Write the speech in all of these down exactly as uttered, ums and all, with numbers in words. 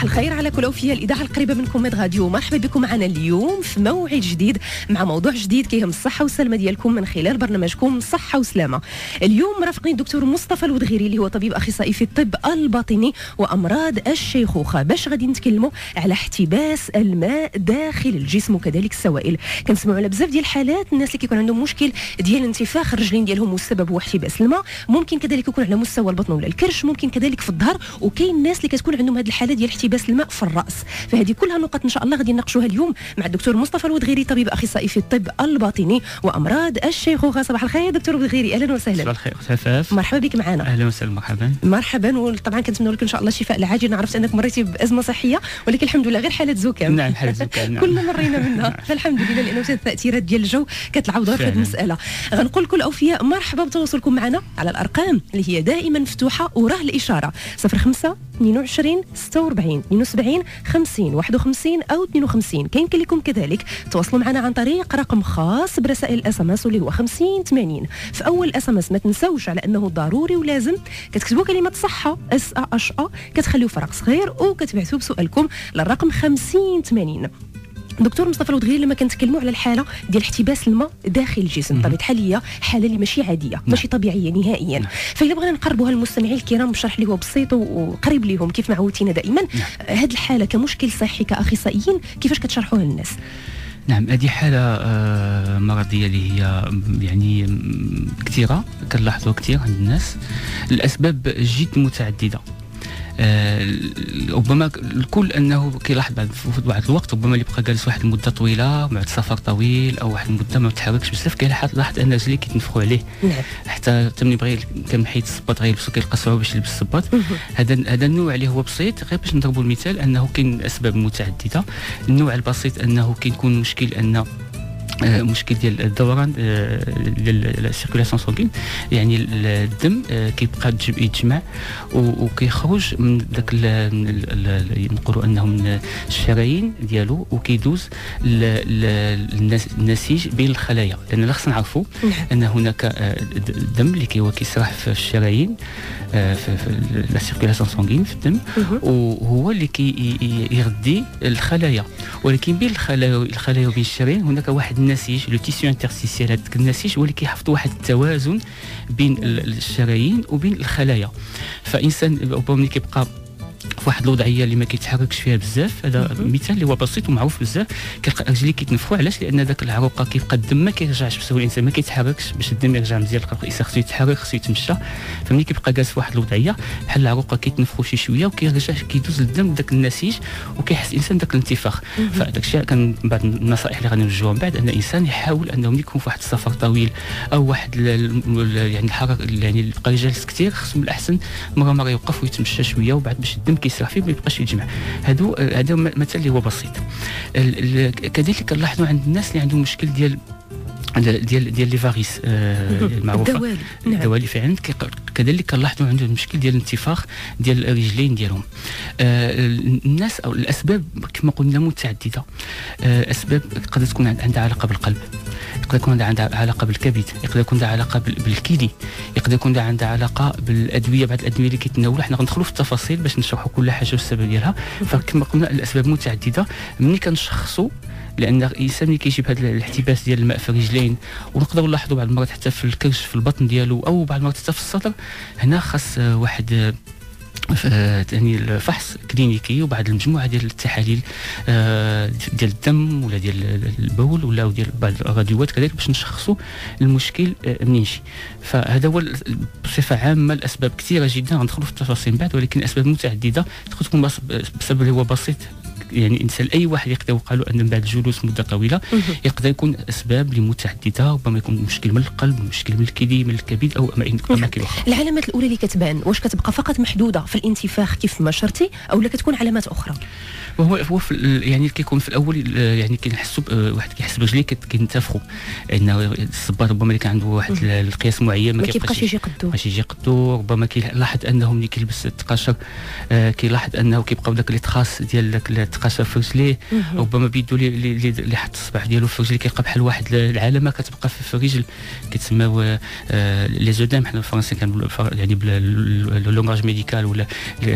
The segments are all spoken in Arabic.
الخير على كل أوفياء الإذاعة القريبة منكم من غاديو. مرحبا بكم معنا اليوم في موعد جديد مع موضوع جديد كيهم الصحة والسلامة ديالكم من خلال برنامجكم صحة وسلامة. اليوم مرافقين الدكتور مصطفى الودغيري اللي هو طبيب أخصائي في الطب الباطني وأمراض الشيخوخة، باش غادي نتكلموا على احتباس الماء داخل الجسم وكذلك السوائل. كنسمعوا على بزاف ديال الحالات الناس اللي كيكون عندهم مشكل ديال انتفاخ الرجلين ديالهم والسبب هو احتباس الماء، ممكن كذلك يكون على مستوى البطن ولا الكرش، ممكن كذلك في الظهر، وكاين الناس اللي كتكون عندهم هذه الحاله ديال احتباس الماء في الراس. فهذه كلها نقاط ان شاء الله غادي نناقشوها اليوم مع الدكتور مصطفى الودغيري طبيب اخصائي في الطب الباطني وامراض الشيخوخه. صباح الخير دكتور الودغيري، اهلا وسهلا. صباح الخير عفاف، مرحبا بك معنا. اهلا وسهلا. مرحبا مرحبا. وطبعا كنتمنى لك ان شاء الله الشفاء العاجل. انا عرفت انك مريتي بازمه صحيه ولكن الحمد لله غير حاله زكام. نعم حاله زكام نعم. كلنا مرينا منها فالحمد لله، لانه التاثيرات ديال الجو كتلعب دور في هذه المساله. غنقول لكم الاوفياء مرحبا بتواصلكم معنا على الارقام اللي هي دائما مفتوحه وراه الاشاره صفر خمسة اثنين وعشرين ستة وأربعين اثنين وسبعين خمسين واحد وخمسين او اثنين وخمسين. كاين لكم كذلك تواصلوا معنا عن طريق رقم خاص برسائل الاس ام اس اللي هو خمسين ثمانين. في اول اس ام اس ما تنسوش على انه ضروري ولازم كتكتبوا كلمه صحه اس ا اش ا، كتخليو فرق صغير وكتبعثوا بسؤالكم للرقم خمسين ثمانين. دكتور مصطفى الودغيري، لما كنتكلموا على الحاله ديال احتباس الماء داخل الجسم، بطبيعه الحال هي حاله اللي ماشي عاديه، ماشي طبيعيه نهائيا. فإلا بغينا نقربوها للمستمعين الكرام بشرح اللي هو بسيط وقريب لهم كيف ما عودتينا دائما، هذه الحاله كمشكل صحي كاخصائيين كيفاش كتشرحوها للناس؟ نعم، هذه حالة آه مرضية اللي هي يعني كثيرة، كنلاحظوها كثير عند الناس. الأسباب جد متعددة. آه ربما الكل انه كيلاحظ بعد بعض الوقت ربما اللي بقى جالس واحد المده طويله مع سفر طويل او واحد المده ما تحركش بزاف، كيلاحظ ان رجليه كيتنفخوا عليه. نعم. حتى حتى ملي بغى كان حيت الصباط غيلبسو كيلقى صعوبه باش يلبس الصباط. هذا هذا النوع اللي هو بسيط، غير باش نضربوا المثال انه كاين اسباب متعدده. النوع البسيط انه كيكون مشكل ان آه مشكل ديال الدوران آه ديال السيركولاسيون سانغين، يعني الدم آه كيبقى يتجمع وكيخرج من داك نقولوا انه من الشرايين ديالو وكيدوز النسيج بين الخلايا. لان خصنا نعرفوا ان هناك آه الدم اللي كي هو كيسرح في الشرايين آه في, في لا سيركولاسيون سانغين في الدم، وهو اللي كيغذي الخلايا. ولكن بين الخلايا الخلايا وبين الشرايين هناك واحد النسيج، لو تيسيو انترستيسيال. هذاك النسيج هو اللي كيحفظ واحد التوازن بين الشرايين وبين الخلايا. فانسان ربما ملي كيبقى في واحد الوضعيه اللي ما كيتحركش فيها بزاف، هذا مثال اللي هو بسيط ومعروف بزاف، كيلقى رجليه كيتنفخوا. علاش؟ لان ذاك العروقه كيبقى الدم ما كيرجعش بسهوله، الانسان ما كيتحركش باش الدم يرجع مزيان، الانسان خصو يتحرك خصو يتمشى. فملي كيبقى جالس في واحد الوضعيه بحال العروقه كيتنفخوا شي شويه وكيرجع كيدوز الدم داك النسيج وكيحس الانسان داك الانتفاخ. فداك الشيء كان بعض النصائح اللي غادي نوجهوها من بعد، ان الانسان يحاول انه ملي يكون في واحد السفر طويل او واحد يعني الحركه يعني بقى جالس كثير، خصو من الاحسن مره مره يوقف ويتمشى شويه، وبعد باش الدم كيسرح فيه ما يبقاش يجمع. هادو هذا مثال اللي هو بسيط. كذلك كنلاحظوا عند الناس اللي عندهم مشكل ديال ديال ديال لي فاريس المعروفه، الدوالي. نعم. الدوالي فعلا كذلك كنلاحظوا عندهم المشكل ديال الانتفاخ ديال الرجلين ديالهم. آه الناس او الاسباب كما قلنا متعدده. آه اسباب قد تكون عندها علاقه بالقلب، يقدر يكون عندها علاقه بالكبد، يقدر يكون عندها علاقه بالكلي، يقدر يكون عندها علاقه بالادويه، بعض الادويه اللي كيتناولوا. حنا غندخلوا في التفاصيل باش نشرحوا كل حاجه والسبب ديالها. فكما قلنا الاسباب متعدده. ملي كنشخصوا، لان الانسان ملي كيجيب هذا الاحتباس ديال الماء في الرجلين، ونقدروا نلاحظوا بعض المرات حتى في الكرش في البطن ديالو، او بعض المرات حتى في الصدر، هنا خاص واحد يعني الفحص كلينيكي وبعد المجموعه ديال التحاليل ديال الدم ولا ديال البول ولا ديال بعض الراديوات كذلك باش نشخصوا المشكل منين جي. فهذا هو بصفه عامه. الاسباب كثيره جدا غندخلوا في التفاصيل من بعد، ولكن الاسباب متعدده. تقدر تكون بسبب اللي هو بسيط، يعني انسان اي واحد يقدر يوقع له ان من بعد الجلوس مده طويله يقدر يكون اسباب اللي متعدده. ربما يكون مشكل من القلب، مشكل من الكلى، من الكبد، او اماكن اخرى. العلامات الاولى اللي كتبان واش كتبقى فقط محدوده في الانتفاخ كيف ما شرتي، او لا كتكون علامات اخرى؟ وهو هو في يعني كيكون في الاول يعني كنحسوا واحد كيحس برجليه كينتفخوا، انه الصباط ربما اللي كان عنده واحد القياس معين ما كيبقاش يجي قدو ماشي يجي قدو. ربما كيلاحظ انه ملي كيلبس التقاشر آه كيلاحظ انه كيبقاو داك لي تراس ديال داك كيتقاسى في رجليه، ربما بيدو اللي اللي حط الصباع ديالو في رجليه كيلقى بحال واحد العلامه كتبقى في الرجل كيتسماو لي زودام، حنا الفرنسي كنقولوا يعني باللونغاج ميديكال ولا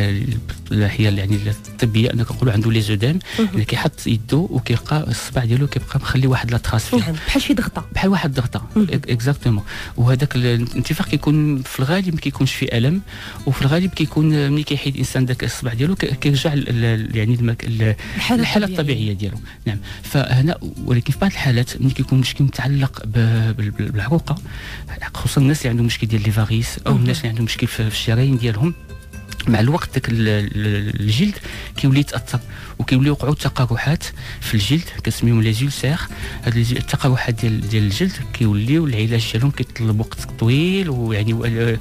هي يعني الطبيه انا كنقولوا عنده لي زودام اللي كيحط يدو وكيلقى الصباع ديالو كيبقى مخلي واحد لا تراس فيه بحال شي ضغطه بحال واحد الضغطه اكزاكتومون. وهذاك الانتفاخ كيكون في الغالب ما كيكونش فيه الم، وفي الغالب كيكون ملي كيحيد الانسان داك الصباع ديالو كيرجع يعني الحاله الطبيعيه ديالو. نعم. فهنا ولكن في بعض الحالات ملي كيكون مشكل متعلق بالعروقه، خصوصا الناس اللي عندهم مشكل ديال لي فاريس او الناس اللي عندهم مشكل في الشرايين ديالهم، مع الوقت داك الجلد كيولي يتاثر وكيولي يوقعوا تقرحات في الجلد كنسميهم لي زولسير. هاد التقرحات ديال ديال الجلد كيوليو العلاج ديالهم كيطلب وقت طويل ويعني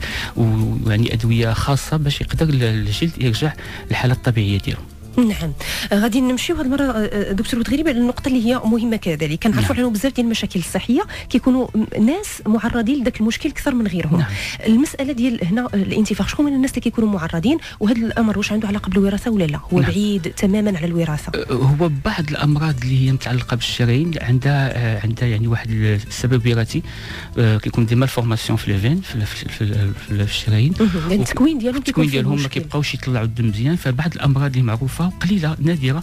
ويعني ادويه خاصه باش يقدر الجلد يرجع للحاله الطبيعيه ديالو. نعم. غادي نمشيو هذه المره دكتور بوتغيري النقطه اللي هي مهمه كذلك. كنعرفوا نعم. عنه بزاف ديال المشاكل الصحيه كيكونوا ناس معرضين لذاك المشكل اكثر من غيرهم. نعم. المساله ديال هنا الانتفاخ، شكون من الناس اللي كيكونوا معرضين، وهذا الامر واش عنده علاقه بالوراثه ولا لا هو نعم. بعيد تماما على الوراثه؟ هو بعض الامراض اللي هي متعلقه بالشرايين عندها عندها يعني واحد السبب وراثي، كيكون دي مالفورماسيون في لي في, في, في الشرايين، يعني التكوين ديالهم كيكون التكوين ديالهم ما كيبقاوش يطلعوا الدم مزيان. فبعض الامراض اللي معروفه قليله نادره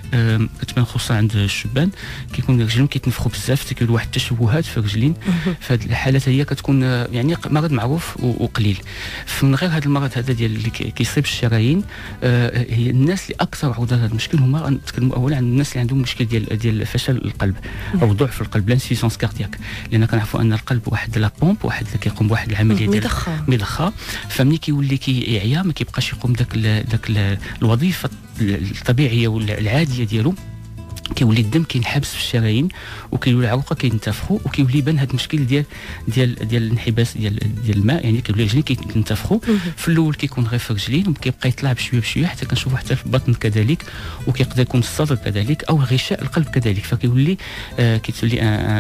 كتبان خصوصا عند الشبان كيكون رجلهم كيتنفخوا بزاف، تكون واحد التشوهات في الرجلين. فهاد الحالات هي كتكون يعني مرض معروف وقليل. من غير هذا المرض هذا ديال اللي كيصيب الشرايين، هي الناس اللي اكثر عرضه لهذا المشكل هما نتكلموا اولا عن الناس اللي عندهم مشكل ديال ديال فشل القلب او ضعف القلب، لانسيسونس كاردياك، لان كنعرفوا ان القلب واحد لا بومب، واحد اللي كيقوم بواحد العمليه ديال مضخه. فملي كيولي كيعيا ما كيبقاش يقوم داك داك الوظيفه الطبيعيه ولا العاديه ديالو، كيولي الدم كينحبس في الشرايين وكيولي العروقه كينتفخوا وكيولي يبان هذا المشكل ديال ديال ديال الانحباس ديال ديال الماء، يعني كيولي الرجلين كينتفخوا. في الاول كيكون غير في الرجلين وكيبقى يطلع بشويه بشويه حتى كنشوفوا حتى في البطن كذلك، وكيقدر يكون الصدر كذلك او غشاء القلب كذلك. فكيولي آه كيتولي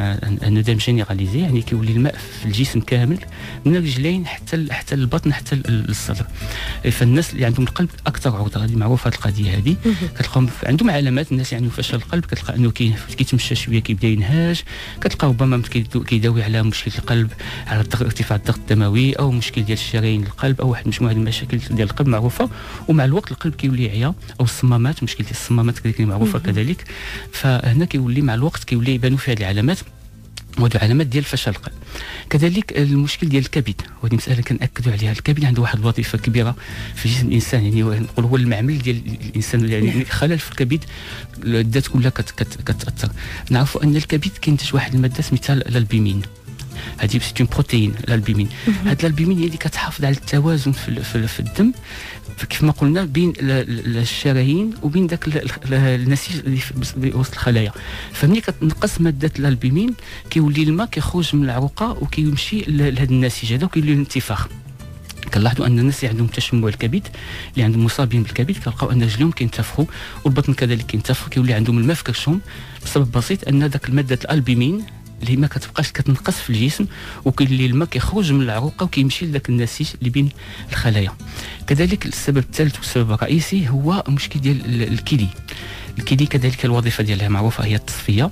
ان ودام جينيراليزي، يعني كيولي الماء في الجسم كامل من الرجلين حتى حتى البطن حتى الصدر. فالناس اللي عندهم القلب اكثر عرضه، هذه معروفه هذه القضيه هذه. كتلقاهم عندهم علامات، الناس يعني فشل القلب كتلقى انه كيتمشى شويه كيبدا ينهاج، كتلقى ربما كيداوي على مشكل القلب، على ارتفاع الضغط الدموي او مشكل ديال الشرايين القلب او واحد مجموعه المشاكل ديال القلب معروفه. ومع الوقت القلب كيولي يعيا، او الصمامات، مشكل ديال الصمامات كذلك معروفه كذلك. فهنا كيولي مع الوقت كيولي يبانوا فيه هذه العلامات، وهذو علامات ديال فشل القلب. كذلك المشكل ديال الكبد، وهذه مساله كنأكدوا عليها. الكبد عنده واحد الوظيفه كبيره في جسم الانسان، يعني نقول هو المعمل ديال الانسان، يعني خلل في الكبد الذات كلها كتاثر. نعرفوا ان الكبد كينتج واحد الماده سميتها الالبومين، هذه سي اون بروتين الالبومين. هاد الالبومين هي اللي كتحافظ على التوازن في, في, في الدم كيف ما قلنا بين الشرايين وبين ذاك النسيج اللي في وسط الخلايا. فملي كتنقص ماده الالبومين كيولي الماء كيخرج من العروقه وكيمشي لهذا النسيج هذا وكيولي الانتفاخ. كنلاحظوا ان الناس اللي عندهم تشمع الكبد، اللي عندهم مصابين بالكبد، كنلقاو ان رجليهم كينتفخوا والبطن كذلك كينتفخ، كيولي عندهم الماء في كرشهم بسبب بسيط ان ذاك الماده الالبومين اللي ما كتبقاش كتنقص في الجسم، وكيولي الماء كيخرج من العروقه وكيمشي لذاك النسيج اللي بين الخلايا. كذلك السبب الثالث والسبب الرئيسي هو مشكل ديال الكلي. الكلي كذلك الوظيفه ديالها معروفه هي التصفيه.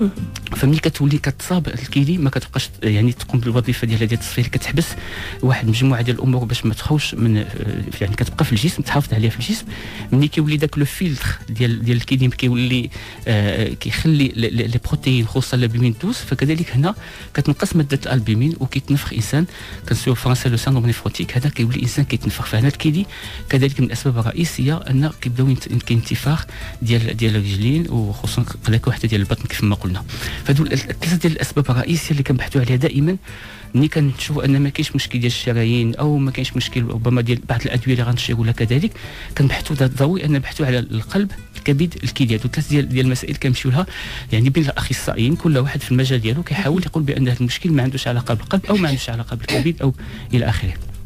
فملي كتولي كتصاب الكلي ما كتبقاش يعني تقوم بالوظيفه ديالها ديال التصفيه، كتحبس واحد مجموعه ديال الامور باش ما تخرجش من، يعني كتبقى في الجسم تحافظ عليها في الجسم. ملي كيولي داك لو فيلتر ديال ديال الكلي كيولي آه كيخلي لي بروتين خصوصا الالبومين دوز، فكذلك هنا كتنقص ماده الالبومين وكيتنفخ انسان، كنسميو فرنسا لو سيندروم نيفروتيك. هذا كيولي انسان كيتنفخ. فهنا الكلي كذلك من الاسباب الرئيسيه ان كيبداو كينتفاخ ديال ديال الرجلين وخصوصا قلق حتى ديال البطن كيف ما قلنا. فهذو ثلاثه ديال الاسباب الرئيسيه اللي كنبحثوا عليها دائما ملي كنشوفوا ان ما كاينش مشكل ديال الشرايين او ما كاينش مشكل ربما ديال بعض الادويه اللي غنشيروا لها. كذلك كنبحثوا ضروري ان نبحثوا على القلب، الكبد، الكلى. هذو ثلاث ديال ديال المسائل كنمشيو لها يعني بين الاخصائيين، كل واحد في المجال ديالو كيحاول يقول بان هذا المشكل ما عندوش علاقه بالقلب او ما عندوش علاقه بالكبد او الى اخره.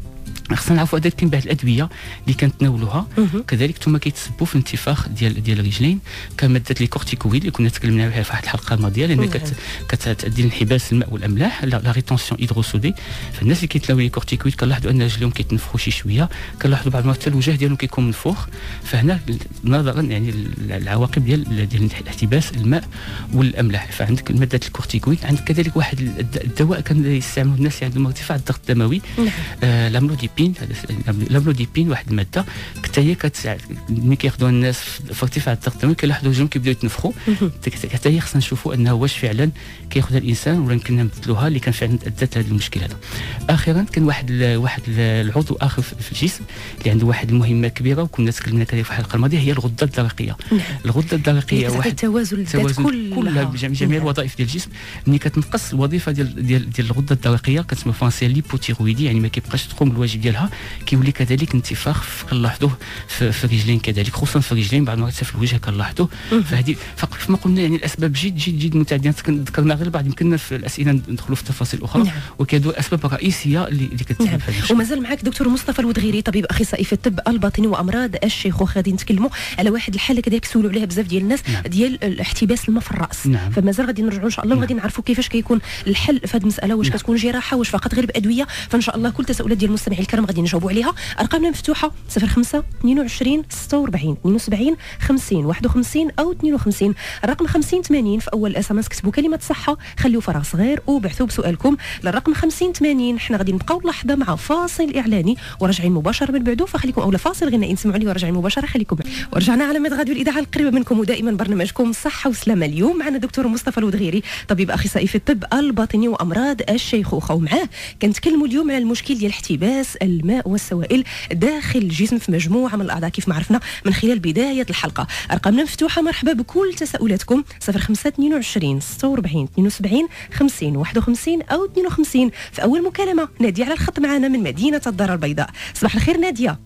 خصنا نعرفوا هذاك كاين بعض الادويه اللي كنتناولوها كذلك ثم كيتسبوا في الانتفاخ ديال ديال الرجلين كماده لي كورتيكويد اللي كنا تكلمنا عليها في واحد الحلقه الماضيه لان كتؤدي لانحباس الماء والاملاح لا ريتونسيون هيدروسودي. فالناس اللي كيتناولوا لي كورتيكويد كنلاحظوا ان رجليهم كيتنفخوا شي شويه، كنلاحظوا بعض المرات الوجه ديالهم كيكون منفوخ. فهنا نظرا يعني العواقب ديال ديال احتباس الماء والاملاح. فعندك ماده الكورتيكويد. عندك كذلك واحد الدواء كان يستعملوا الناس اللي عندهم ارتفاع الضغط الدموي آه لاملوديبين. لاملوديبين واحد الماده حتى هي كتساعد ملي كياخذوها الناس في ارتفاع الضغط الدموي كيلاحظوا رجلهم كيبداو يتنفخوا. حتى هي خصنا نشوفوا انه واش فعلا كياخذها الانسان ولا يمكن نبدلوها اللي كان فعلا ادت لهذا المشكل هذا. اخيرا كان واحد واحد العضو اخر في الجسم اللي عنده واحد المهمه كبيره وكنا تكلمنا عليها في الحلقه الماضيه هي الغده الدرقيه. الغده الدرقيه واحد التوازن الذات كلها بجميع جميع الوظائف ديال الجسم. ملي كتنقص الوظيفه ديال ديال ديال الغده الدرقيه كتسمى فرنسيا ليبوتيرويدي، يعني ما كيبقاش تقوم بالواجب ديالها، كيولي كذلك انتفاخ كنلاحظوه في, في الرجلين كذلك، خصوصا في الرجلين بعض المرات في الوجه كنلاحظوه. فهذه فكيف ما قلنا يعني الاسباب جد جد جد متعدده، ذكرنا غير بعض يمكننا في الاسئله ندخلوا في تفاصيل اخرى. نعم. وكادوا الاسباب الرئيسيه اللي اللي كتسبب نعم. هذا الشيء. ومازال معك دكتور مصطفى الودغيري طبيب اخصائي في الطب الباطني وامراض الشيخوخه. غادي نتكلموا على واحد الحاله كذلك سولوا عليها بزاف ديال الناس. نعم. ديال احتباس الماء في الراس. نعم. فمازال غادي نرجعوا ان شاء الله. نعم. وغادي نعرفوا كيفاش كيكون الحل في هذه المساله، واش نعم. كتكون جراحه واش فقط غير بادويه. فان شاء الله كل التساؤلات ديال المستمعين الكرام غادي نجاوبوا عليها. ارقامنا مفتوحه صفر خمسة اثنين وعشرين ستة وأربعين اثنين وسبعين خمسين واحد وخمسين او اثنين وخمسين. الرقم خمسين ثمانين في اول اس ام اس كتبوا كلمه صحه، خليوا فراغ صغير وبعثوا بسؤالكم للرقم خمسين ثمانين. حنا غادي نبقاو لحظه مع فاصل اعلاني وراجعين مباشره من بعدو، فخليكم اولا فاصل غنائي نسمعوا لي وراجعين مباشره. خليكم ورجعنا على ميد غاديو الاذاعه القريبه منكم ودائما برنامجكم صحه وسلامه. اليوم معنا دكتور مصطفى الودغيري طبيب اخصائي في الطب الباطني وامراض الشيخوخه، ومعاه كنتكلموا اليوم على المشكل ديال احتباس الماء والسوائل داخل الجسم في مجموعه من الاعضاء كيف ما عرفنا من خلال بدايه الحلقه. ارقامنا مفتوحه، مرحبا بكل تساؤلاتكم صفر خمسة اثنين وعشرين ستة وأربعين اثنين وسبعين خمسين واحد وخمسين او اثنين وخمسين. في اول مكالمه ناديه على الخط معنا من مدينه الدار البيضاء. صباح الخير ناديه.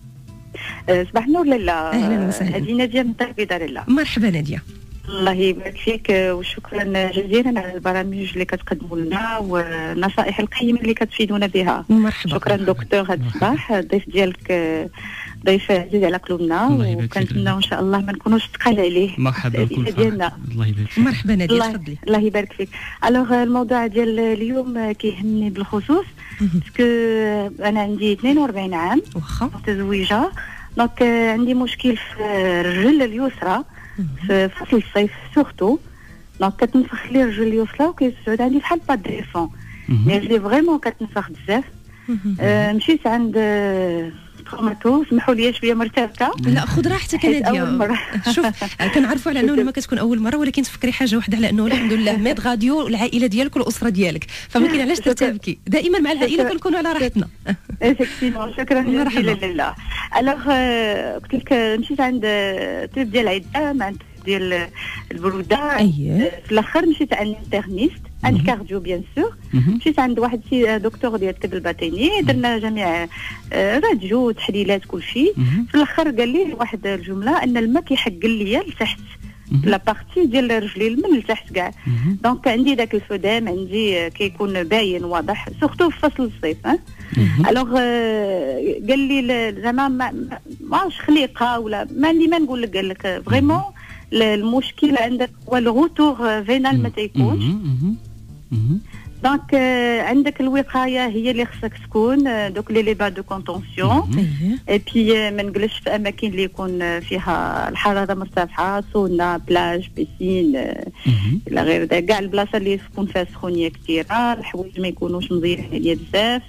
صباح النور لاله. اهلا وسهلا. هذه ناديه من طريق دار الله. مرحبا ناديه. الله يبارك فيك وشكرا جزيلا على البرامج اللي كتقدموا لنا والنصائح القيمه اللي كتفيدونا بها. مرحبا. شكرا دكتور. هذا الصباح الضيف ديالك ضيف عزيز على قلوبنا وكنتمنى ان شاء الله ما نكونوش ثقال عليه. مرحبا ديالنا. الله يبارك فيك. مرحبا ناديه تفضلي. الله يبارك فيك. الوغ الموضوع ديال اليوم كيهمني بالخصوص باسكو انا عندي اثنين وأربعين عام واخا متزوجه. دونك عندي مشكل في الرجل اليسرى في فصل الصيف سورتو. دونك كتنفخ لي الرجل اليسرى وكيسعود عندي بحال با ديفون مي رجلي فريمون كتنفخ بزاف. آه مشيت عند تروماتو، سمحوا لي شويه مرتبكه. لا خذ راحتك ناديه. شوف كنعرفوا على انه لما كتكون اول مره، ولكن تفكري حاجه واحده على انه الحمد لله ميد غاديو العائله ديالك والاسره ديالك، فما كاين علاش ترتبكي. دائما مع العائله كنكونوا على راحتنا. ايفيكتيفمون شكرا جزيلا لله. الوغ قلت لك مشيت عند طبيب ديال العده مع ديال البروده. أيه. في الاخر مشيت عند انترنيست عند الكارديو بيان سور. مشيت عند واحد دكتور ديال الطب الباطني، درنا جميع راديو تحليلات كل شيء. في الاخر قال لي واحد الجمله ان الماء كيحقل ليا لتحت لا بارتي ديال رجلي من لتحت كاع. دونك عندي داك الفدام عندي كيكون باين واضح سورتو في فصل الصيف. الوغ قال لي زعما ما عرفتش خليقه ولا ما عندي ما نقول لك. قال لك فريمون المشكل عندك هو الغوتور فينال ما تيكونش. دونك عندك الوقايه هي اللي خصك تكون دوك لي لي با دو كونطونسيون. اي بي ما نجلسش في اماكن اللي يكون فيها الحراره مرتفعه، سونا بلاج بيسين الى غير ذلك. كاع البلاصه اللي تكون فيها سخونيه كثيره، الحوايج ما يكونوش مزيانين عليا بزاف.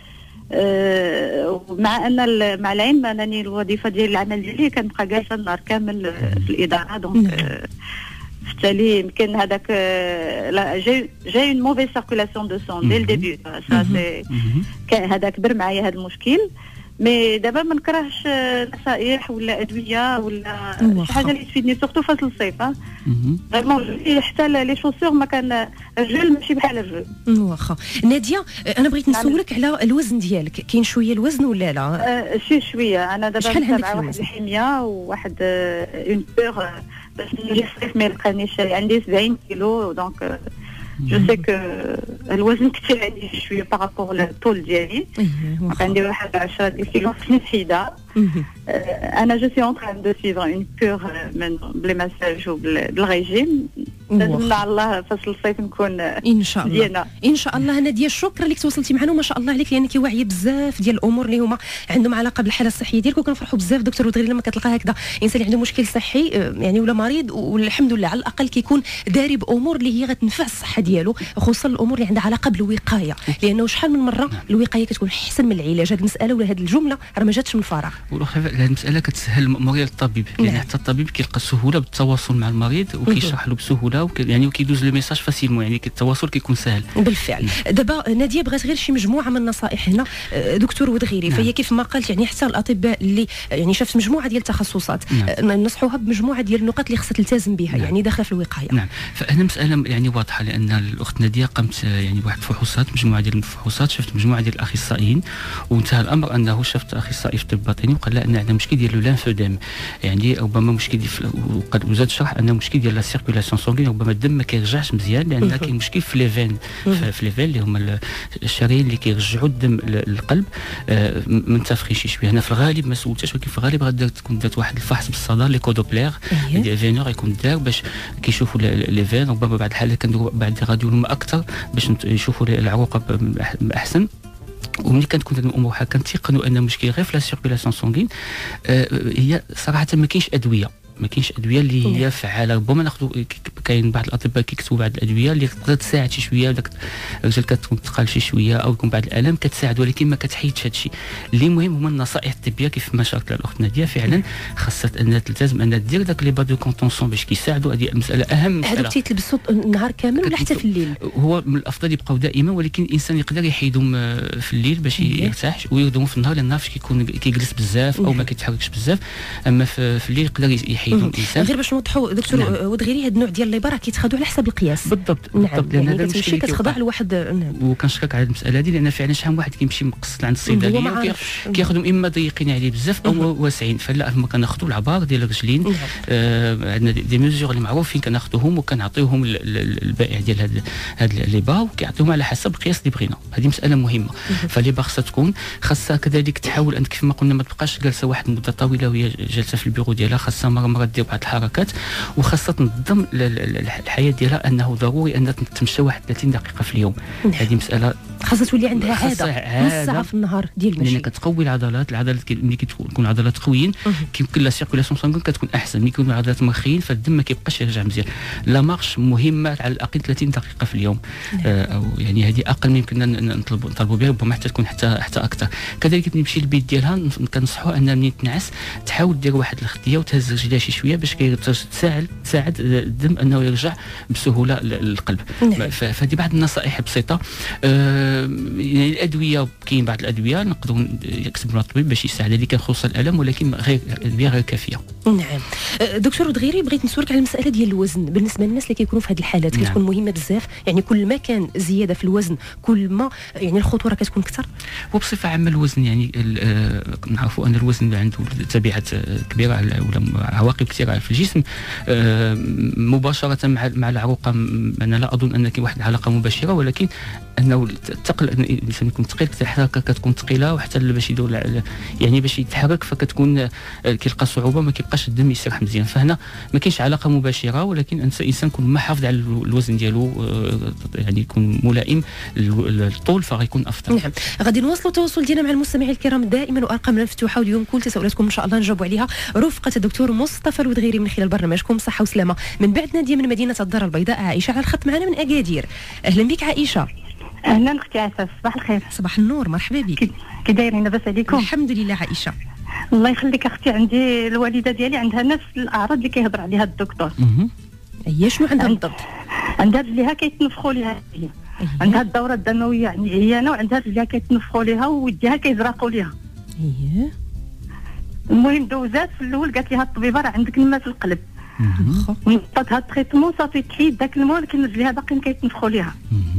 أه مع ان مع العلم انني الوظيفه ديال العمل ديالي كنبقى جالسه النهار كامل في الاداره. دونك أه بالتالي يمكن هذاك لا جاي جاي اون موفيز سيركولاسيون دو سون دي الديبي. سا سي هذا كبر معايا هذا المشكل. مي دابا ما نكرهش نصائح ولا ادويه ولا شي حاجه اللي تفيدني سورتو فصل الصيف. فريمون حتى لي شوسور ما كان الرجل ماشي بحال الرجل. واخا ناديه انا بغيت نسولك على الوزن ديالك، كاين شويه الوزن ولا لا؟ أه شي شويه. انا دابا متابعه واحد الحميه وواحد اون بور باش نجي الصيف ما يلقانيش. عندي سبعين كيلو دونك جو سي كو الوزن كثير عندي شويه بارابور للطول ديالي. عندي واحد عشرة كيلو في الحده. انا جو سي اون تران دو سيفر اون كور من بلي مساج وبالريجيم. نتمنى الله فصل الصيف نكون ان شاء الله ديالنا. ان شاء الله. ناديه شكرا لك تواصلتي معنا وما شاء الله عليك لانك واعيه بزاف ديال الامور اللي هما عندهم علاقه بالحاله الصحيه ديالك، وكنفرحوا بزاف دكتور ودغيري لما كتلقى هكذا انسان اللي عنده مشكل صحي يعني ولا مريض والحمد لله على الاقل كيكون داري بامور اللي هي غتنفع الصحه ديالو، خصوصا الامور اللي عندها علاقه بالوقايه، لانه شحال من مره الوقايه كتكون احسن من العلاج. هذه المساله ولا هذه الجمله راه ما جاتش من فراغ. هذه المساله كتسهل المأموريه للطبيب، يعني حتى الطبيب كيلقى سهوله بالتواصل مع المريض وكيشرح له بسهوله وك... يعني وكيدوز لو ميساج فاسيلمون، يعني التواصل كيكون سهل بالفعل. دابا ناديه بغات غير شي مجموعه من النصائح هنا دكتور ودغيري. نعم. فهي كيف ما قالت يعني حتى الاطباء اللي يعني شافت مجموعه ديال التخصصات نعم. ننصحوها بمجموعه ديال النقاط اللي خصها تلتزم بها. نعم. يعني داخله في الوقايه. نعم. فانا مساله يعني واضحه، لان الاخت ناديه قامت يعني واحد الفحوصات، مجموعه ديال الفحوصات، شفت مجموعه ديال الاخصائيين، وانتهى الامر انه شفت اخصائي في الطب الباطني وقال لها ان عندنا مشكل ديال اللانفوديم، يعني ربما مشكل ديال، وقد وزاد شرح انه مشكل ديال لا سيركولاسيون سونغين، ربما الدم ما كيرجعش مزيان لان كاين مشكل في لي فين، في لي فين اللي هما الشرايين اللي كيرجعوا الدم للقلب من تفخي شي شويه. هنا في الغالب ما سولتش، ولكن في الغالب غادي تكون دات واحد الفحص بالصدى لي كودوبلير ديال فينور يكون دار باش كيشوفوا لي فين، ربما بعض الحالات كنديروا بعد راديولوما اكثر باش يشوفوا العروق احسن. وملي كتكون هذه الامور كنتيقنوا ان المشكل غير في لا سيركولاسيون سونغين، هي صراحه ما كاينش ادويه ما كاينش ادويه اللي هي فعاله. ربما ناخذوا، كاين بعض الاطباء كيكتبوا بعض الادويه اللي تقدر تساعد شي شويه، داك الرجل كتكون تقال شي شويه او يكون بعض الالام كتساعد، ولكن ما كتحيدش هذا الشيء. اللي مهم هما النصائح الطبيه كيف ما شاركت الاخت ناديه، فعلا خاصها انها تلتزم انها دير داك لي با دو كونتونسيون باش كيساعدوا. هذه المساله اهم مساله. هذوك تيتلبسوا النهار كامل ولا حتى في الليل؟ هو من الافضل يبقاو دائما، ولكن الانسان يقدر يحيدهم في الليل باش يرتاح، ويردهم في النهار لان النهار كيكون كيجلس بزاف او ما كيتحركش بزاف، اما في الليل يقدر يحيدهم الانسان. غير باش نوضحوا دكتور نعم. ودغيري هذا النوع ديال الليبر راه كيتخذوا على حسب القياس. بالضبط نعم. بالضبط، لان هذا المشكل كتخضع لواحد. نعم. وكنشكرك على المساله هذه، لان فعلا شحال من واحد كيمشي مقص عند الصيدليه كياخذهم اما ضيقين عليه بزاف او واسعين، فلا هما كناخذوا العبار ديال الرجلين. نعم. آه عندنا دي ميزور اللي معروفين كناخذوهم وكنعطيوهم البائع ديال هاد هاد ليبا وكيعطيهم على حسب القياس اللي بغينا. هذه مساله مهمه. فليبا خاصها تكون خاصها كذلك تحاول ان كيف ما قلنا ما تبقاش جالسه واحد المده طويله وهي جالسه في البيرو ديالها، خاصها مره مره دير بعض الحركات، وخاصه تنظم الحياه ديالها، انه ضروري انها تمشى واحد ثلاثين دقيقه في اليوم. نعم. هذه مساله خاصها تولي عندها عاده نص ساعه في النهار ديال المشي، لان كتقوي العضلات. العضلات ملي كتكون عضلات قويين كيمكن لا سيركولاسيون سانغين كتكون احسن. ملي يكونوا العضلات مرخيين فالدم ما كيبقاش يرجع مزيان. لا مارش مهمه على الاقل ثلاثين دقيقه في اليوم. نعم. آه او يعني هذه اقل ما يمكننا نطلبوا نطلبوا بها، ربما حتى تكون حتى حتى اكثر. كذلك ملي تمشي للبيت ديالها كنصحوا انها ملي تنعس تحاول دير واحد الخديه وتهز رجليها شي شويه باش تساعد تساعد الدم انه يرجع بسهوله للقلب. نعم. فهذه بعض النصائح بسيطه. آه يعني الادويه كاين بعض الادويه نقدروا يكتب لنا الطبيب باش يساعد، هذه خصوصا الالم، ولكن غير الادويه غير كافيه. نعم. دكتور ودغيري بغيت نسولك على المساله ديال الوزن بالنسبه للناس اللي كيكونوا في هذه الحالات. نعم. كتكون مهمه بزاف، يعني كل ما كان زياده في الوزن كل ما يعني الخطوره كتكون اكثر. وبصفه عامه الوزن يعني نعرفوا ان الوزن عنده تبعات كبيره ولا عواقب كثيره في الجسم مباشره مع مع العروقه. انا لا اظن ان كاين واحد العلاقه مباشره، ولكن انه الثقل الانسان يكون ثقيل الحركه كتكون ثقيله، وحتى باش يدور يعني باش يتحرك فكتكون كيلقى صعوبه، ما كيبقاش الدم يسرح مزيان. فهنا ما كاينش علاقه مباشره، ولكن الانسان يكون محافظ على الوزن ديالو، يعني يكون ملائم للطول فغيكون افضل. نعم. غادي نواصلوا التواصل ديالنا مع المستمعين الكرام دائما، وارقامنا مفتوحه، واليوم كل تساؤلاتكم ان شاء الله نجاوبوا عليها رفقه الدكتور مصطفى الودغيري من خلال برنامجكم صحه وسلامه. من بعد ناديه من مدينه الدار البيضاء عائشه على الخط معنا من اكادير. اهلا بك عائشه. اهلا اختي عفاف، صباح الخير. صباح النور، مرحبا بك. كي دايرين لاباس عليكم؟ الحمد لله عائشه. الله يخليك اختي، عندي الوالده ديالي عندها نفس الاعراض اللي كيهضر عليها الدكتور. اها هي شنو عندها بالضبط؟ عندها رجليها كيتنفخوا ليها، عندها الدوره الدمويه يعني عيانه، وعندها رجليها كيتنفخوا ليها ويديها كيزرقوا ليها. اييه. المهم دوزات في الاول قالت لها الطبيبه راه عندك نما في القلب. نطاتها التريتمون صافي تحيد داك الماء، ولكن رجليها باقيين كيتنفخوا ليها.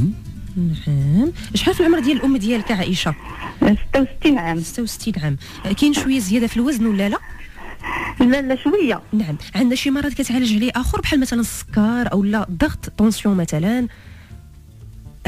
نعم. شحال في العمر ديال الام ديالك عائشه؟ ستة وستين عام. ستة وستين عام. كاين شويه زياده في الوزن ولا لا؟ لا لا شويه. نعم. عندها شي مرض كتعالج عليه اخر بحال مثلا السكر او لا الضغط طونسيون مثلا؟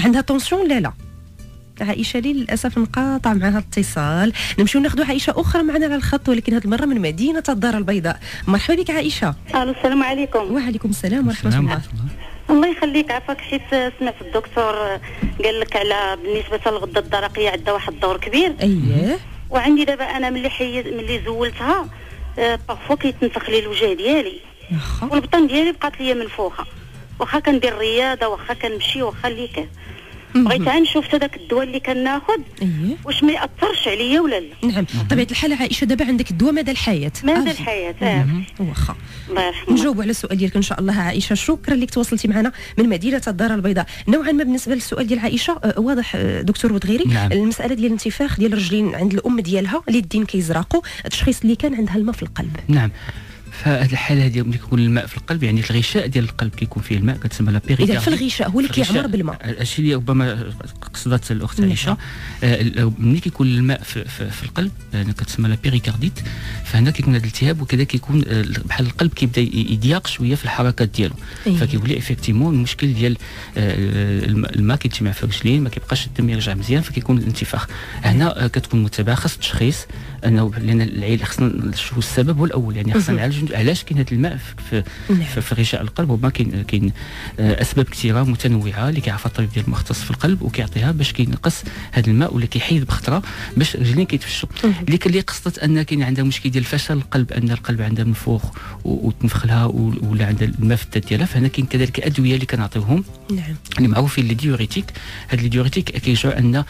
عندها طونسيون؟ لا لا عائشه لي للاسف انقطع معها الاتصال. نمشيو ناخذوا عائشه اخرى معنا على الخط ولكن هذه المره من مدينه الدار البيضاء. مرحبا بك عائشه. الو السلام عليكم. وعليكم السلام ورحمه الله. الله يخليك. عافاك حيت سمعت الدكتور قال لك على بالنسبه للغده الدرقيه عندها واحد الدور كبير. اييه. وعندي دابا انا ملي حي ملي زولتها بارفو كيتنفخ لي الوجه ديالي والبطن ديالي بقات ليا منفوخه، واخا كندير الرياضه واخا كنمشي واخا اللي كان. بغيت نشوف هذاك الدواء اللي كناخذ اييه واش ما ياثرش عليا ولا لا. نعم بطبيعه الحال عائشه دابا عندك الدواء مدى الحياه. مدى الحياه اه واخا. الله يرحمه. نجاوب على السؤال ديالك ان شاء الله عائشه. شكرا لك تواصلتي معنا من مدينه الدار البيضاء. نوعا ما بالنسبه للسؤال ديال عائشه آه واضح آه دكتور بودغيري. نعم. المساله ديال الانتفاخ ديال الرجلين عند الام ديالها اليدين كيزرقوا، التشخيص اللي كان عندها الماء في القلب. نعم. فهاد الحاله هذه ملي كيكون الماء في القلب يعني الغشاء ديال القلب كيكون فيه الماء كتسمى لا بيريكاردي. اذا في الغشاء هو اللي كيعمر بالماء. الشيء اللي ربما قصدت الاخت عائشه آه ملي كيكون الماء في, في, في القلب يعني كتسمى لا بيريكارديت، فهنا كيكون هذا الالتهاب وكذا كيكون آه بحال القلب كيبدا يضيق شويه في الحركات ديالو. أيه. فكيولي افيكتيمون المشكل ديال آه الماء كيتجمع في الرجلين ما كيبقاش الدم يرجع مزيان فكيكون الانتفاخ. هنا آه كتكون متابعه خاص التشخيص انه لان العيله خصنا نشوفوا السبب هو الاول يعني خصنا نعالجوا علاش كاين هذا الماء في في, في غشاء القلب. وما كاين كاين اسباب كثيره متنوعه اللي كيعرفها الطبيب ديال المختص في القلب وكيعطيها باش كينقص هذا الماء ولا كيحيد بخطره باش الرجلين كيتفشوا. اللي اللي قصدت ان كاين عندها مشكل ديال فشل القلب ان القلب عندها منفوخ وتنفخ لها ولا عندها الماء في الدات ديالها، فهنا كاين كذلك ادويه اللي كنعطيوهم. نعم. اللي معروفين لي ديوريتيك. هاد لي ديوريتيك كيرجعوا ان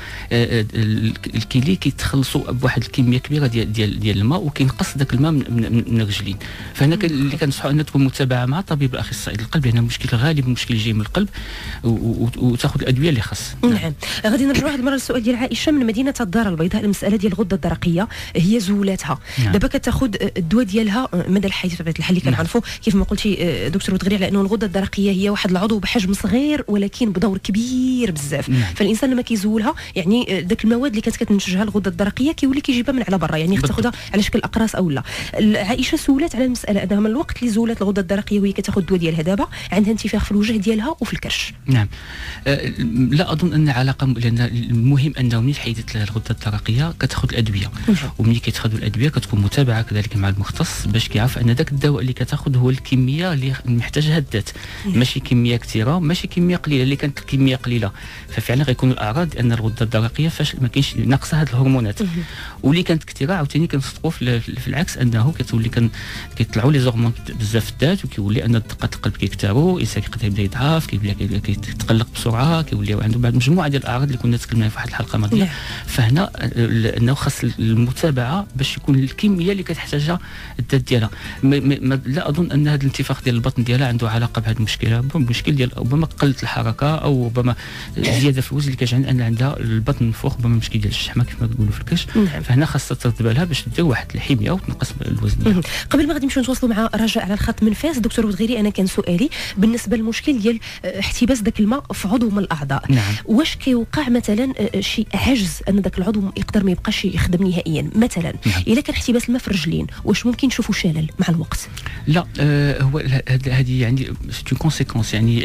الكلي كيتخلصوا بواحد الكميه كبيره ديال ديال ديال الماء وكينقص ذاك الماء من, من الرجلين. فهنا اللي كنصحوا ان تكون متابعه مع طبيب الاخصائي القلب لان المشكل غالبا المشكل جاي من القلب وتاخذ الادويه اللي خاص. نعم. غادي نرجعوا هذه المره للسؤال ديال عائشه من مدينه الدار البيضاء. المساله ديال الغده الدرقيه هي زولاتها. نعم. دابا كتاخذ الدواء ديالها مدى الحياه بطبيعه الحال اللي كنعرفوا. نعم. كيف ما قلتي دكتور بودغيري على انه الغده الدرقيه هي واحد العضو بحجم صغير ولكن بدور كبير بزاف. نعم. فالانسان لما كيزولها يعني ذاك المواد اللي كانت كتنتجها الغده الدرقيه كيولي كيجيبها من على برا يعني تاخذها على شكل اقراص او لا. عائشه سولات على المساله انها من الوقت اللي زولات الغده الدرقيه وهي كتاخذ الدواء ديالها دابا عندها انتفاخ في الوجه ديالها وفي الكرش. نعم. أه لا اظن ان علاقه لان المهم انه ملي حيدت الغده الدرقيه كتاخذ الادويه. نعم. وملي كتاخذ الادويه كتكون متابعه كذلك مع المختص باش كيعرف ان ذاك الدواء اللي كتاخذ هو الكميه اللي محتاجها الذات. نعم. ماشي كميه كثيره ماشي كميه قليله. اللي كانت الكميه قليله ففعلا غيكون الاعراض ان الغده الدرقيه فاش ما كاينش ناقصه هذه الهرمونات. نعم. واللي كانت كثيره عاوتاني كنصدقوا في, في العكس انه كتولي كان كيطلعوا لي زورمون بزاف في الذات وكيولي ان دقات القلب كيكثروا، الانسان كيقدر يبدا يضعف كيبدا كيتقلق بسرعه كيولي عنده بعض مجموعه ديال الاعراض اللي كنا تكلمنا في واحد الحلقه ماضيه. فهنا انه خاص المتابعه باش يكون الكميه اللي كتحتاجها الذات ديالها. لا اظن ان هذا الانتفاخ ديال البطن ديالها عنده علاقه بهذا المشكله. المشكل ديال ربما قله الحركه او ربما زياده في الوزن اللي كتجعل ان عندها البطن منفوخ، ربما مشكل ديال الشحمه كما كنقولوا في الكرش. نعم. فهنا خاصها ترد بالها باش دير واحد الحميه وتنقص الوزن. قبل ما غادي نمشيو نتواصلوا مع رجاء على الخط من فاس دكتور بودغيري انا كان سؤالي بالنسبه للمشكل ديال احتباس داك الماء في عضو من الاعضاء. نعم. واش كيوقع مثلا شي عجز ان داك العضو يقدر ما يبقاش يخدم نهائيا مثلا؟ نعم. الا كان احتباس الماء في الرجلين واش ممكن نشوفوا شلل مع الوقت؟ لا آه هو هذه يعني سي كونسيكونس يعني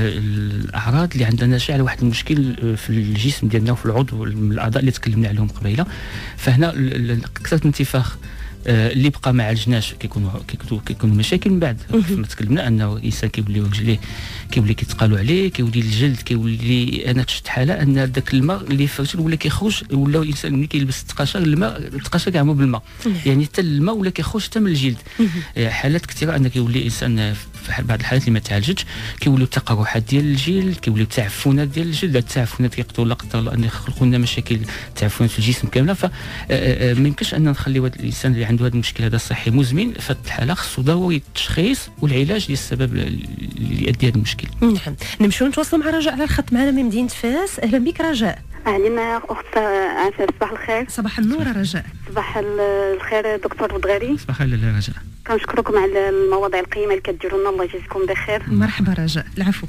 الاعراض اللي عندنا ناشئه على واحد المشكل في الجسم ديالنا وفي العضو من الاعضاء اللي تكلمنا عليهم قبيله. فهنا كثره الانتفاخ اللي بقى ما عالجناش كيكونوا كيكونوا مشاكل من بعد. كما تكلمنا انه الانسان كيولي رجليه كيولي كيتقالوا عليه كيولي الجلد كيولي. انا شفت حاله ان ذاك الماء اللي في الرجل ولا كيخرج ولا الانسان ملي كيلبس التقاشر الماء التقاشر كيعملوا بالماء يعني حتى الماء ولا كيخرج حتى من الجلد. حالات كثيره ان كيولي الانسان في بعض الحالات اللي ما تعالجتش كيوليو تقرحات ديال الجلد كيوليو تعفنات ديال الجلد. التعفنات كيقدروا لا قدر الله ان يخلقوا لنا مشاكل تعفنات في الجسم كامله. فما يمكنش ان نخليو هذا الانسان اللي عنده هذا المشكل هذا الصحي مزمن في هذه الحاله خصو ضروري التشخيص والعلاج ديال السبب اللي يؤدي هذا المشكل. نعم. نمشيو نتواصلوا مع رجاء على الخط معنا من مدينه فاس. اهلا بك رجاء. اهلا اخت عافيه. صباح الخير. صباح النور رجاء. صباح الخير دكتور بودغيري. صباح الخير رجاء. كنشكركم على المواضيع القيمه اللي كديروا لنا الله يجازيكم بخير. مرحبا رجاء. العفو.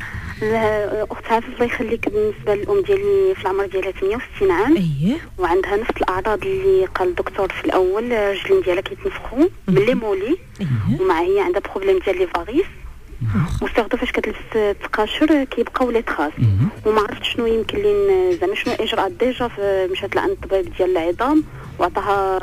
اخت عافيه الله يخليك. بالنسبه للام ديالي في العمر ديالها ثمانية وستين عام. اييه. وعندها نفس الاعراض اللي قال الدكتور في الاول. رجلين ديالها كيتنفخوا باللي مولي. أيه. ومع هي عندها بروبليم ديال لي فاريس مستغربه فاش كتلبس تقاشر كيبقى ولاد خاص وما عرفت شنو يمكن لي زعما شنو الاجراءات. ديجا مشات لعند الطبيب ديال العظام وعطاها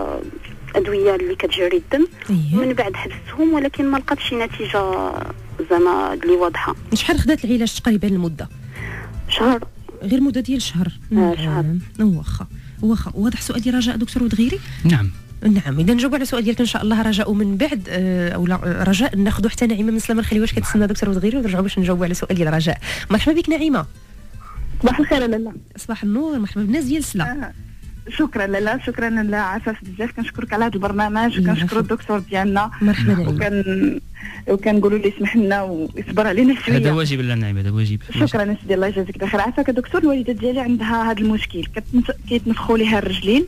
ادويه اللي كتجري الدم ومن بعد حبستهم ولكن ما لقاتش شي نتيجه زعما اللي واضحه. شحال خدات العلاج تقريبا المده؟ شهر. غير مده ديال شهر؟ آه شهر. واخا واخا. واضح سؤال ديال رجاء دكتور ودغيري؟ نعم نعم. اذا نجاوب على السؤال ديالك ان شاء الله رجاء، ومن بعد آه او لا رجاء ناخذوا حتى نعيمه من سلامه الخليوي واش كتسنى دكتور ودغيري ونرجعوا باش نجاوبوا على السؤال ديال رجاء. مرحبا بك نعيمه. صباح الخير لاله. صباح النور، مرحبا بالناس ديال سلا. آه. شكرا لاله، شكرا لاله عفاف بزاف، كنشكرك على هذا البرنامج وكنشكروا الدكتور ديالنا. مرحبا نعيمه. وكان وكنقولوا ليه يسمح لنا ويصبر علينا شويه. هذا واجب لا نعيمه، هذا واجب. شكرا سيدي الله يجازيك بخير. عافاك دكتور، الوالده ديالي عندها هذا المشكل، كيتنفخوا ليها الرجلين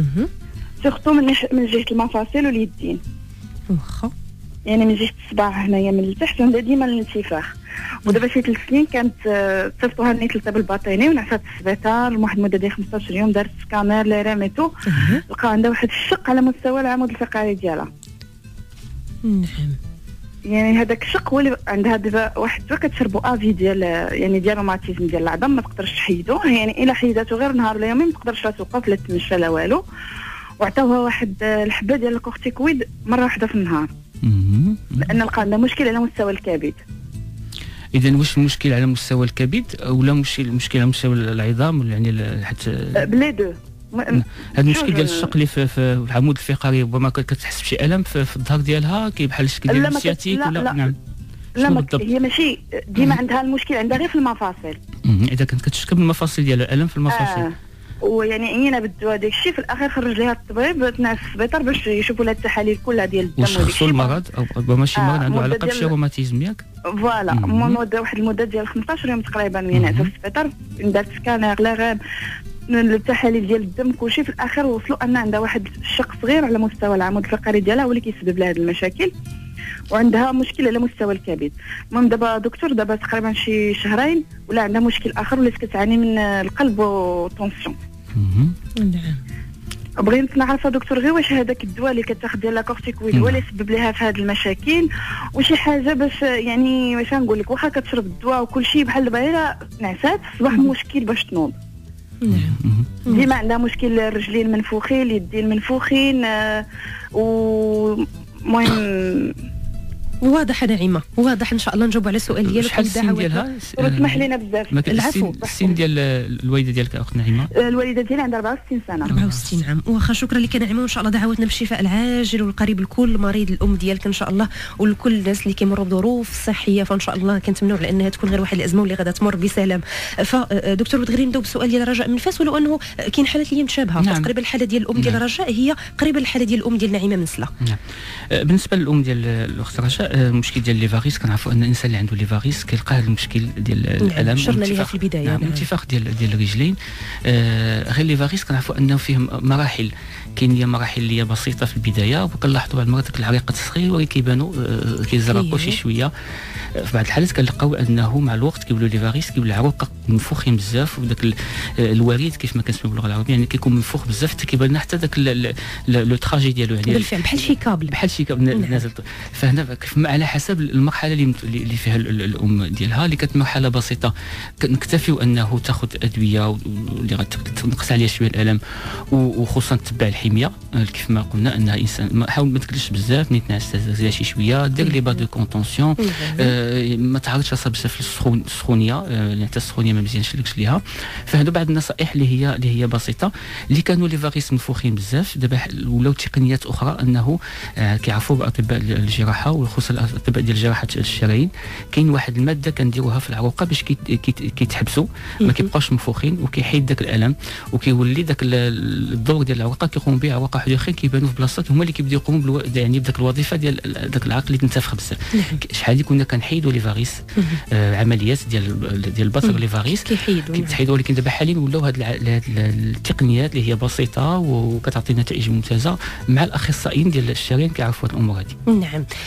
سيرتو من من جهه المفاصل واليدين. واخا. يعني من جهه الصباع هنايا من التحت عندها ديما الانتفاخ. ودابا شي ثلاث سنين كانت تصيفطوها لنيت للطب الباطني ونعسات في السبيطار واحد المده ديال خمسطاش يوم، دارت سكانير لي ريميتو لقى عندها واحد الشق على مستوى العمود الفقري ديالها. نعم. يعني هذاك الشق هو اللي عندها دابا واحد الدواء كتشربوا افي ديال يعني ديال روماتيزم ديال العظم، ما تقدرش تحيدوه، يعني الا حيداتو غير نهار ولا يومين ما تقدرش لا توقف لا تمشى لا والو. وعطاوها واحد الحبه ديال الكورتيكويد مره واحده في النهار لان لقى عندها مشكل على مستوى الكبد. اذا واش المشكل على مستوى الكبد ولا مشكل المشكل على مستوى العظام يعني حتى بلي دو؟ هذا المشكل ديال الشق اللي في, في العمود الفقري ربما كتحس بشي الم في, في الظهر ديالها كي بحال الشكل ديال السياتيك ولا؟ لا نعم. لا ما هي ماشي ديما عندها المشكل، عندها غير في المفاصل. اذا كانت كتشكى بالمفاصل ديالها الم في المفاصل. آه. ويعني عينا بالدواء داك الشيء في الاخير خرج ليها الطبيب تنعس في السبيطار باش يشوفوا لها التحاليل كلها ديال الدم وداك الشيء. المرض او ربما شي مرض عنده علاقه بالشي روماتيزم ياك؟ فوالا مده واحد المده ديال خمسطاش يوم تقريبا يعني في السبيطار دارت سكانير لا غير التحاليل ديال الدم كلشي، في الاخر وصلوا ان عندها واحد الشق صغير على مستوى العمود الفقري ديالها هو اللي كيسبب لها هذه المشاكل وعندها مشكل على مستوى الكبد. المهم دابا دكتور دابا تقريبا شي شهرين ولا عندها مشكل اخر ولات كتعاني من القلب وطونسيون. نعم. بغيت نعرف دكتور غير واش هذاك الدواء اللي كتاخذ ديال لاكورتيكويد هو اللي سبب لها في هذه المشاكل وشي حاجه باش يعني واش نقول لك واخا كتشرب الدواء وكل شيء بحال دابا غير نعسات صباح مشكل باش تنوض. نعم. ديما عندها مشكل الرجلين منفوخين، اليدين منفوخين آه ومهم واضح نعيمه، واضح ان شاء الله نجاوب على السؤال ديالك. شحال السن ديالها؟ واسمح لنا بزاف. العفو. السن ديال الوالده ديالك اخت نعيمه؟ الوالده ديالي عندها أربعة وستين سنه. أربعة وستين عام. واخا شكرا لك نعيمه، وان شاء الله دعواتنا بالشفاء العاجل والقريب لكل مريض الام ديالك ان شاء الله ولكل الناس اللي كيمروا بظروف صحيه، فان شاء الله كنتمنوا على انها تكون غير واحد الازمه واللي غادا تمر بسلام. فدكتور ودغيري نبداو بالسؤال ديال رجاء من فاس، ولو انه كاين حالات اللي متشابهه. نعم. تقريبا الحاله ديال الام ديال رجاء هي قريبه للحاله ديال الام ديال نعيمه من سلا. نعم. بالنسبه للام ديال الاخت رجاء المشكل ديال ليفاريس كنعرفوا ان الانسان اللي عنده ليفاريس كيلقى هذا المشكل ديال الالم شرنا ليها في البدايه. نعم. انتفاخ ديال ديال الرجلين. آه غير ليفاريس كنعرفوا انه فيه مراحل، كاين هي مراحل اللي هي بسيطه في البدايه وكنلاحظوا بعض المرات العريقه الصغيره ولكن كيبانوا آه كيزرقوا شي شويه. في بعض الحالات كنلقاو انه مع الوقت كيولوا ليفاريس كيولوا العروق منفوخين بزاف وداك الوريد كيف ما كنسميو باللغه العربيه يعني كيكون منفوخ بزاف حتى كيبان لنا حتى داك لو تراجي ديالو يعني بالفعل بحال شي كابل بحال شي كابل نازل. فهنا على حسب المرحله اللي اللي فيها الام ديالها اللي كانت مرحله بسيطه نكتفيو انه تاخذ ادويه اللي غتنقص عليها شويه الالم وخصوصا تتبع الحميه كيف ما قلنا انها انسان حاول ما تاكلش بزاف ملي تنعس شي شويه دير لي با دو كونطونسيون ما تعرضش راسها بزاف للسخونيه يعني حتى السخونيه ما مزيانش لكش ليها. فهادو بعض النصائح اللي هي اللي هي بسيطه اللي كانوا لي فاريس منفوخين بزاف دابا ولاو تقنيات اخرى انه كيعرفوا اطباء الجراحه وخصوصا الاطباء ديال جراحه الشرايين كاين واحد الماده كنديروها في العروقه باش كيتحبسوا ما كيبقاوش منفوخين وكيحيد داك الالم وكيولي داك الدور ديال العروقه كيقوم به عروقه واحده اخرين كيبانوا في بلاصات هما اللي كيبداو يقوموا بالو... يعني بداك الوظيفه ديال داك العرق اللي تنتفخ بزاف. شحال هذه كنا كنحيدوا لي فاريس آه عمليات ديال ديال البصر لي فاريس كيحيدوا كيتحيدوا ولكن دابا حاليا ولاو هاد التقنيات اللي هي بسيطه وكتعطي نتائج ممتازه مع الاخصائيين ديال الشرايين كيعرفوا هاد الامور هذه. نعم. بالنسبه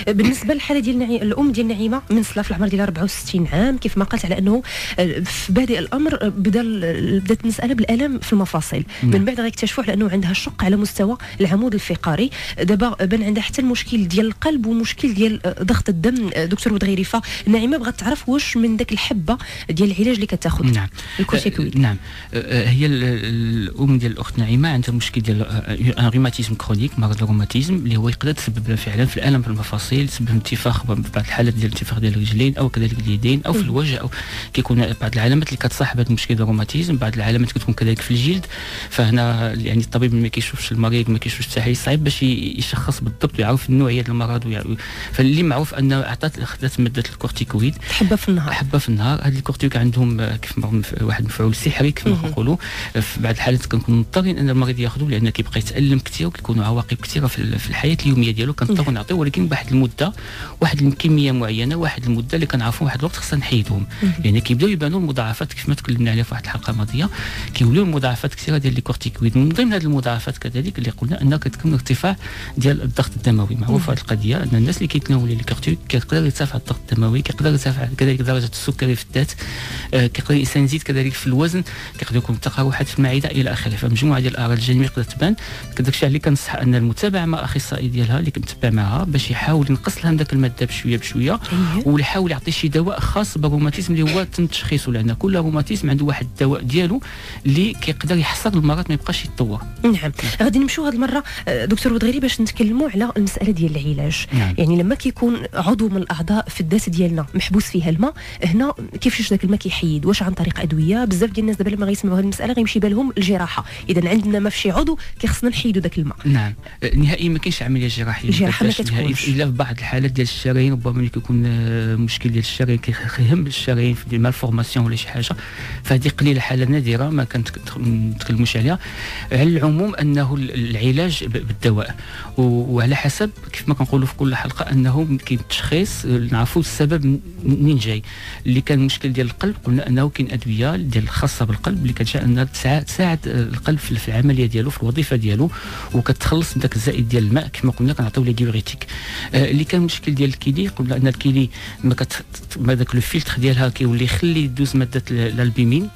بالنسبه للحاله ديال نعي... الام ديال نعيمه من سلاف العمر ديالها أربعة وستين عام، كيف ما قالت على انه في بادئ الامر بدا بدات المساله بالالم في المفاصل، من بعد غيكتشفوا على انه عندها شق على مستوى العمود الفقري، دابا بان عندها حتى المشكل ديال القلب ومشكل ديال ضغط الدم. دكتور بودغيري، فنعيمه بغات تعرف واش من داك الحبه ديال العلاج اللي كتاخذ نعم الكورتيكويد. نعم هي الام ديال الاخت نعيمه عندها مشكل ديال ان روماتيزم كرونيك، مرض الروماتيزم اللي هو يقدر يسبب فعلا في الالم في المفاصل، يسبب انتفاخ في بعض الحالات ديال انتفاخ ديال الرجلين او كذلك اليدين او في الوجه، او كيكون بعض العلامات اللي كتصاحب هذا المشكل الروماتيزم، بعض العلامات كتكون كذلك في الجلد. فهنا يعني الطبيب ما كيشوفش المريض ما كيشوفش التحاليل، صعيب باش يشخص بالضبط ويعرف النوعيه ديال المرض. فاللي معروف انه عطات اخذت ماده الكورتيكويد حبه في النهار حبه في النهار. هذا الكورتيكويد عندهم كيف واحد المفعول سحري كما كنقولوا. في بعض الحالات كنكونوا مضطرين ان المريض ياخذوا لان كيبقى يتالم كثير وكيكونوا عواقب كثيره في الحياه اليوميه ديالو، كنضطروا نعطيو ولكن بواحد المده، واحد الكميه معينه، واحد المده اللي كنعرفوا واحد الوقت خصنا نحيدهم، لان كيبداو يبانوا المضاعفات كيف ما تكلمنا عليها في واحد الحلقه ماضيه، كيوليو المضاعفات كثيره ديال الكورتيكويد. من ضمن هذه المضاعفات كذلك اللي قلنا انها كتكون ارتفاع ديال الضغط الدموي. معروف هذه القضيه ان الناس اللي كيتناولوا الكورتيكويد كيقدر يرتفع الضغط الدموي، كيقدر يرتفع كذلك درجه السكري في الذات، آه كيقدر الانسان يزيد كذلك في الوزن، كيقدر يكون تقرحات في المعده الى اخره. فمجموعه ديال الاعراض الجانبيه تقدر تبان. داكشي اللي كنصح ان المتابعه مع الاخصائي ديالها اللي كنتبع معها باش يحاول ينقص لها داك الماده بشويه بشويه، ويحاول يعطي شي دواء خاص بالروماتيزم اللي هو تم تشخيصه، لان كل روماتيزم عنده واحد الدواء ديالو اللي كيقدر يحصر المرض ما يبقاش يتطور. نعم غادي نمشيو هذه المره دكتور بودغيري باش نتكلموا على المساله ديال العلاج. نعم. يعني لما كيكون عضو من الاعضاء في الذات ديالنا محبوس فيها الماء، هنا كيفاش داك الماء كيحيد؟ واش عن طريق ادويه؟ بزاف ديال الناس دابا لما غيسمعوا هذه المساله غيمشي بالهم الجراحه، اذا عندنا ما في شي عضو كيخصنا نحيدوا داك الماء. نعم نهائيا ما كاينش عمليه جراحيه، الجراحه ما كتكونش الا في بعض الحالات ديال الشرايين، ربما ملي كيكون مشكل ديال الشرايين كيهم الشرايين في مالفورماسيون ولا شي حاجه، فهذه قليله، حاله نادره ما كنتكلموش عليها. على العموم انه العلاج بالدواء، وعلى حسب كيف ما كنقولوا في كل حلقه انه كاين تشخيص نعرفوا السبب منين جاي. اللي كان مشكل ديال القلب قلنا انه كاين ادويه ديال خاصه بالقلب اللي كتجي انها تساعد القلب في العمليه ديالو في الوظيفه ديالو، وكتخلص من داك الزائد ديال الماء كما قلنا كنعطيو لي ديوريتيك. آه اللي كان مشكل ديال الكيلي قلنا ان الكيلي ما كت ما داك لو فيلتر ديالها كيولي يخلي يدوز ماده الالبومين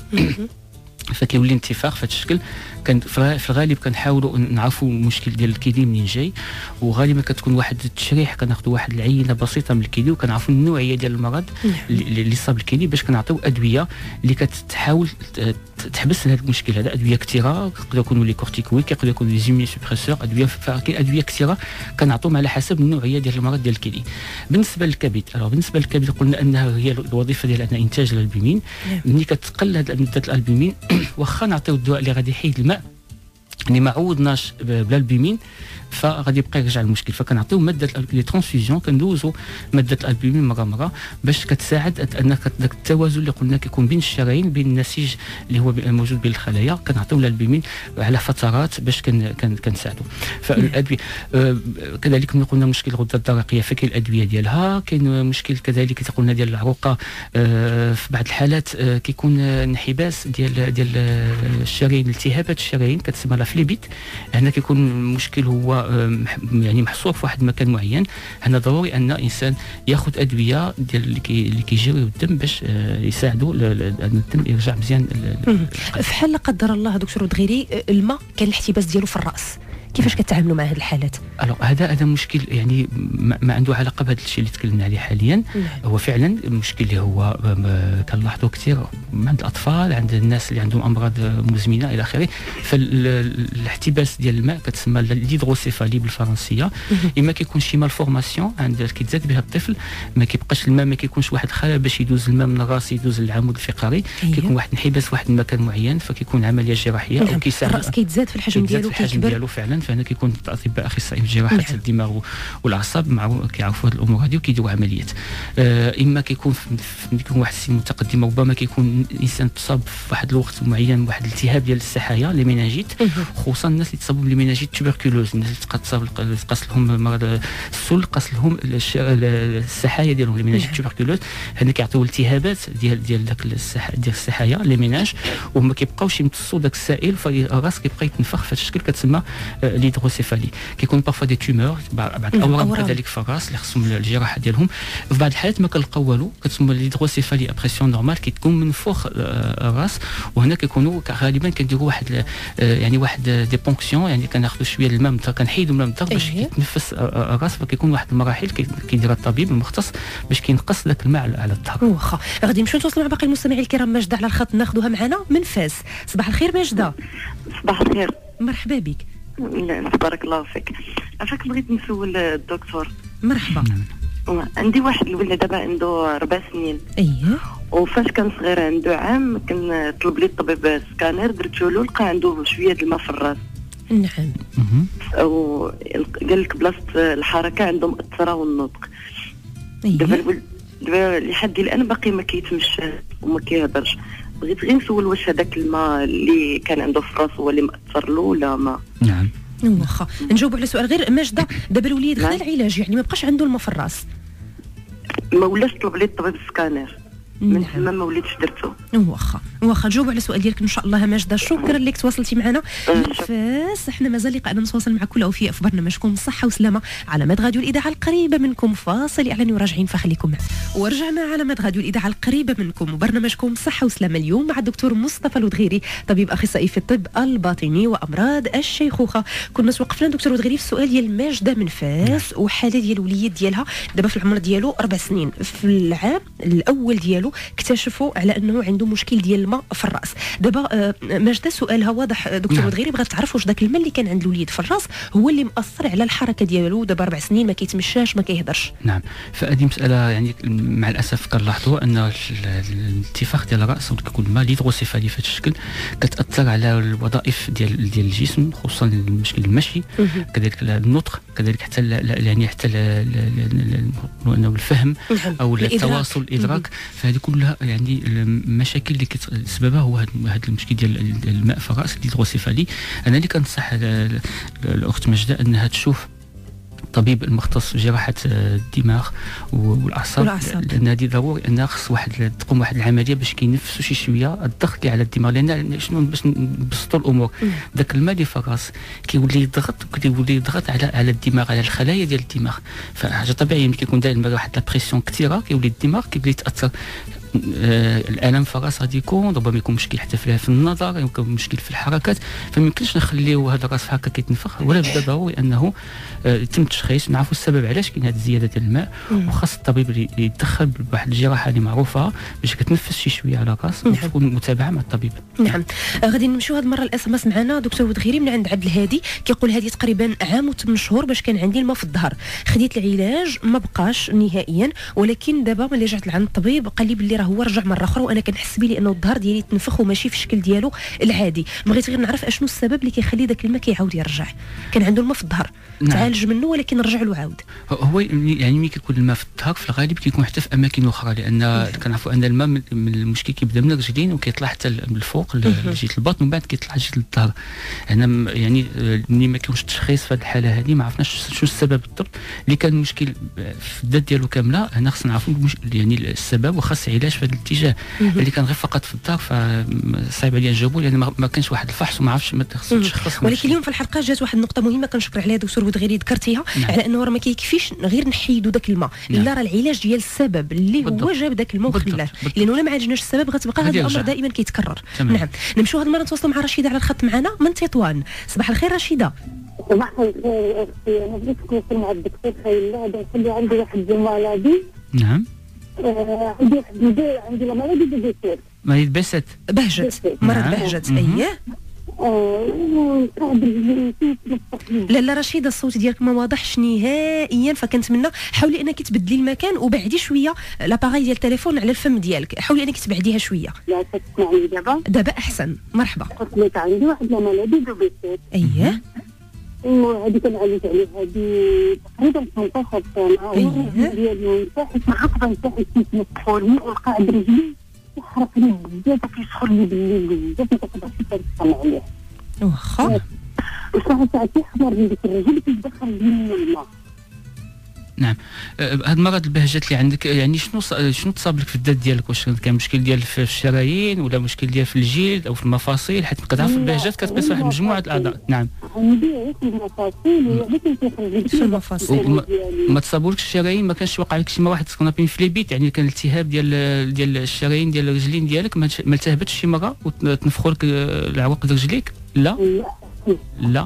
فكيولي انتفاخ في هذا الشكل. كان في الغالب كنحاولوا نعرفوا المشكل ديال الكيلي منين جاي، وغالبا كتكون واحد التشريح، كناخذوا واحد العينه بسيطه من الكيلي وكنعرفوا النوعيه ديال المرض اللي, اللي صاب الكيلي باش كنعطيو ادويه اللي كتحاول تحبس هذا المشكل هذا. ادويه كثيره يقدروا يكونوا لي كورتيكويد، يقدروا يكونوا لي زيمي سوبريسور، ادويه فكاين ادويه كثيره كنعطوهم على حسب النوعيه ديال المرض ديال الكيلي. بالنسبه للكبد، الو بالنسبه للكبد قلنا انها هي الوظيفه ديالها انها انتاج الالبومين. ملي كتقل هذه ماده الالبومين واخا نعطيو الدواء اللي غادي يحيد الماء اللي ما عوضناش بالالبومين فغادي يبقى يرجع المشكل، فكنعطيو ماده لي ترانسفيزيون، كندوزو ماده الالبومين مره مره باش كتساعد انك داك التوازن اللي قلنا كيكون بين الشرايين بين النسيج اللي هو موجود بين الخلايا، كنعطيو الالبومين على فترات باش كنساعدوا. فالادويه آه كذلك ملي قلنا مشكل الغده الدرقيه فكاين الادويه ديالها. كاين مشكل كذلك قلنا ديال العروقه، آه في بعض الحالات آه كيكون انحباس ديال ديال الشرايين، التهابات الشرايين كتسمى لا فليبيت. هنا كيكون المشكل هو يعني محصور في واحد المكان معين. هنا ضروري ان الانسان ياخذ ادويه ديال اللي كي اللي كيجريو الدم باش يساعدوا ان الدم يرجع مزيان. في حال لا قدر الله دكتور بودغيري الماء كان الاحتباس ديالو في الراس، كيفاش كتعاملوا مع هذه الحالات؟ الو هذا هذا مشكل يعني ما عنده علاقه بهذا الشيء اللي تكلمنا عليه حاليا. هو فعلا المشكل اللي هو كنلاحظوا كثير عند الاطفال، عند الناس اللي عندهم امراض مزمنه الى اخره. فالاحتباس ديال الماء كتسمى الهيدروسيفالي بالفرنسيه. اما كيكون شي مالفورماسيون عند كيتزاد بها الطفل، ما كيبقاش الماء، ما كيكونش واحد الخلايا باش يدوز الماء من الراس يدوز للعمود الفقري. أيه. كيكون واحد انحباس في واحد المكان معين، فكيكون عمليه جراحيه. او كيساعد الراس كيتزاد في الحجم ديالو كيكبر فعلا. فهنا كيكون اطباء اخصائيين في جراحه الدماغ والاعصاب مع كيعرفوا هذه الامور هذه وكيديروا عمليات. آه اما كيكون كيكون واحد السن متقدم، ربما كيكون الانسان تصاب في واحد الوقت معين بواحد الالتهاب ديال السحايا لي ميناجيت، خصوصا الناس اللي تصابوا بلي ميناجيت توبركلوز، الناس اللي تصاب قاص لهم مرض السل، قاص لهم السحايا ديالهم لي ميناجيت توبركلوز. هنا كيعطيو التهابات ديال ديال داك السحايا ديال السحايا لي ميناج، وما كيبقاوش يمتصوا داك السائل، فالراس كيبقى يتنفخ في هذا الشكل. كتسمى الهيدروسيفالي. كيكون بارفوا دي تومور بعض الاورام كذلك في الراس اللي خصهم الجراحه ديالهم. في بعض الحالات ما كنلقاو والو، كتسمى الهيدروسيفالي ابريسيون نورمال كتكون من فوق الراس، وهنا كيكونوا غالبا كنديروا واحد يعني واحد دي بونكسيون، يعني كناخذوا شويه الماء من الدار، كنحيدوا الماء من الدار باش يتنفس الراس، فكيكون واحد المراحل كيديرها الطبيب المختص باش كينقص ذاك الماء على الظهر. واخا غادي نمشيو نتواصلوا مع باقي المستمعين الكرام. ماجده على الخط ناخذوها معنا من فاس. صباح الخير ماجده. صباح الخير. مرحبا بك. بارك الله فيك. عفاك بغيت نسول الدكتور. مرحبا. عندي واحد الولد دابا عنده ربع سنين. اييه. وفاش كان صغير عنده عام كان طلب لي الطبيب سكانير، درتو له لقى عنده شويه الماء في الراس. نعم. وقال لك بلاصه الحركه عنده مأثره والنطق. دابا دابا لحد الان باقي ما كيتمشى وما كيهضرش. بغيت غير نسول واش هذاك الماء اللي كان عنده في راسه هو اللي مأثر له ولا ما؟ نعم. واخا نجاوب على سؤال غير ماجده. دابا الوليد خدا العلاج يعني ما بقاش عنده الماء في الراس؟ ما ولاش طلب لي الطبيب سكانير من تما ما وليتش درتو. واخا واخا جاوب على السؤال ديالك ان شاء الله ماجده. شكرا لك تواصلتي معنا. فاس احنا مازال لقاءنا نتواصل مع كل اوفياء في برنامجكم صحه وسلامه على مد راديو الاذاعه القريبه منكم. فاصل اعلاني وراجعين فخليكم معنا. ورجعنا على مد راديو الاذاعه القريبه منكم وبرنامجكم صحه وسلامه اليوم مع الدكتور مصطفى الودغيري طبيب اخصائي في الطب الباطني وامراض الشيخوخه. كنا وقفنا دكتور الودغيري في السؤال ديال ماجده من فاس وحاله ديال الوليد ديالها دابا في العمر ديالو اربع سنين. في العام الاول ديالو اكتشفوا على انه عنده مشكل ديال الماء في الراس. دابا آه ماجده سؤالها واضح دكتور الودغيري، بغات تعرف واش داك الماء اللي كان عند الوليد في الراس هو اللي مأثر على الحركه ديالو. دابا اربع سنين ما كيتمشاش ما كيهضرش. نعم. فهذه مساله يعني مع الاسف كنلاحظوا ان الانتفاخ ديال الراس وكيكون الماء الهيدروسيفالي في هذا الشكل كتاثر على الوظائف ديال ديال الجسم، خصوصا المشكل المشي كذلك النطق كذلك حتى يعني حتى الفهم او التواصل الادراك. فهذه كلها يعني المشاكل اللي سببها هو هذا المشكل ديال الماء في الراس الهيدروسيفالي. انا اللي كنصح الاخت ماجده انها تشوف الطبيب المختص في جراحه الدماغ والاعصاب، لان هذه ضروري ان خص واحد تقوم واحد العمليه باش كينفسوا شي شويه الضغط اللي على الدماغ، لان شنو باش نبسطوا الامور ذاك الماء اللي في الراس كيولي يضغط كيولي يضغط على على الدماغ على الخلايا ديال الدماغ. فحاجه طبيعيه ملي كيكون داير واحد لا بريسيون كثيره كيولي الدماغ كيبدا يتاثر. آه الالم في الراس غادي يكون، ربما يكون مشكل حتى في النظر، يمكن مشكل في الحركات. فما يمكنش نخليو هذا الراس هكا كيتنفخ، ولا بدا ضروري انه آه يتم التشخيص نعرفوا السبب علاش كاين هذه الزياده ديال الماء، وخاص الطبيب اللي يتدخل بواحد الجراحه اللي معروفه باش كتنفس شي شويه على الراس وتكون متابعه مع الطبيب. نعم. آه غادي نمشيو هذه المره الاس ام اس معنا دكتور ودغيري من عند عبد الهادي. كيقول هذه تقريبا عام وثمان شهور باش كان عندي الماء في الظهر، خديت العلاج ما بقاش نهائيا، ولكن دابا ملي رجعت لعند الطبيب قال لي باللي راه هو رجع مره اخرى وانا كنحس بلي انه الظهر ديالي تنفخ وماشي في الشكل ديالو العادي. بغيت غير نعرف اشنو السبب اللي كيخلي داك الماء كيعاود يرجع. كان عنده الماء في الظهر نعم. تعالج منه ولكن رجع له عاود. هو يعني ملي كيكون الماء في الظهر في الغالب كيكون حتى في اماكن اخرى، لان كنعرفوا ان الماء من المشكل كيبدا من الرجلين وكيطلع حتى الفوق لجهه البطن ومن بعد كيطلع جهه الظهر. هنا يعني ملي ما كاينش تشخيص في هذه الحاله هذه ما عرفناش شنو السبب بالضبط اللي كان المشكل في الذات ديالو كامله. هنا خصنا نعرفوا يعني السبب وخاص علاج في هذا الاتجاه. اللي كان غير فقط في الدار فصعيب عليا نجاوبوا لان ما كانش واحد الفحص وما عرفش ما خصوش تشخص. ولكن اليوم في الحلقه جات واحد النقطه مهمه كنشكر عليها دكتور ودغيري ذكرتيها نعم. على انه راه ما كيكفيش غير نحيدوا داك الماء نعم. لا راه العلاج ديال السبب اللي بالضبط. هو جاب داك الماء وخلاه، لانه لا ما عالجناش السبب غتبقى هذا الامر دائما كيتكرر. تمام. نعم. نمشيو هذه المره نتواصلوا مع رشيده على الخط معنا من تطوان. صباح الخير رشيده. صباح الخير اختي، انا بغيت نكون مع الدكتور خير. هذا نخلي عندي واحد المرض. نعم. آه عندي واحد عندي المرض ديال البيت. مريض بسط. بهجت. مرض بهجت. اييه. لا لا رشيده الصوت ديالك ما واضحش نهائيا، فكنتمنى حاولي انك تبدلي المكان وبعدي شويه لاباغاي ديال التليفون على الفم ديالك، حاولي انك تبعديها شويه. لا تسمعيني دابا؟ دابا احسن. مرحبا. قلت لك عندي واحد المرض ديال البيت. اييه. وهذه كنعالج عليها هذه تقريبا ثمنطاش سنه. اييه. ديالي صحيت مع عقبه نتاعي كنت ندخل والقاعد رجلي يحرقني بزاف وكيسخن لي بالليل بزاف، ما كنقدرش نتسمع عليه. واخا. وصراحه ساعات يحمر من ديك الرجل كيدخل لي الماء. نعم. هاد المرض البهجات اللي عندك يعني شنو شنو تصاب لك في الذات ديالك؟ واش كان مشكل ديال في الشرايين ولا مشكل ديال في الجلد او في المفاصل؟ حيت كتعرف في البهجات كتقيس واحد مجموعه الاعضاء. نعم. عندي في المفاصل ولكن كيخرج في المفاصل. ما تصابولكش الشرايين؟ ما كانش وقع لك شي مره واحد تكون بين فليبيت، يعني كان التهاب ديال ديال الشرايين ديال الرجلين ديالك ما التهبتش شي مره وتنفخوا لك العروق ديال رجليك؟ لا لا.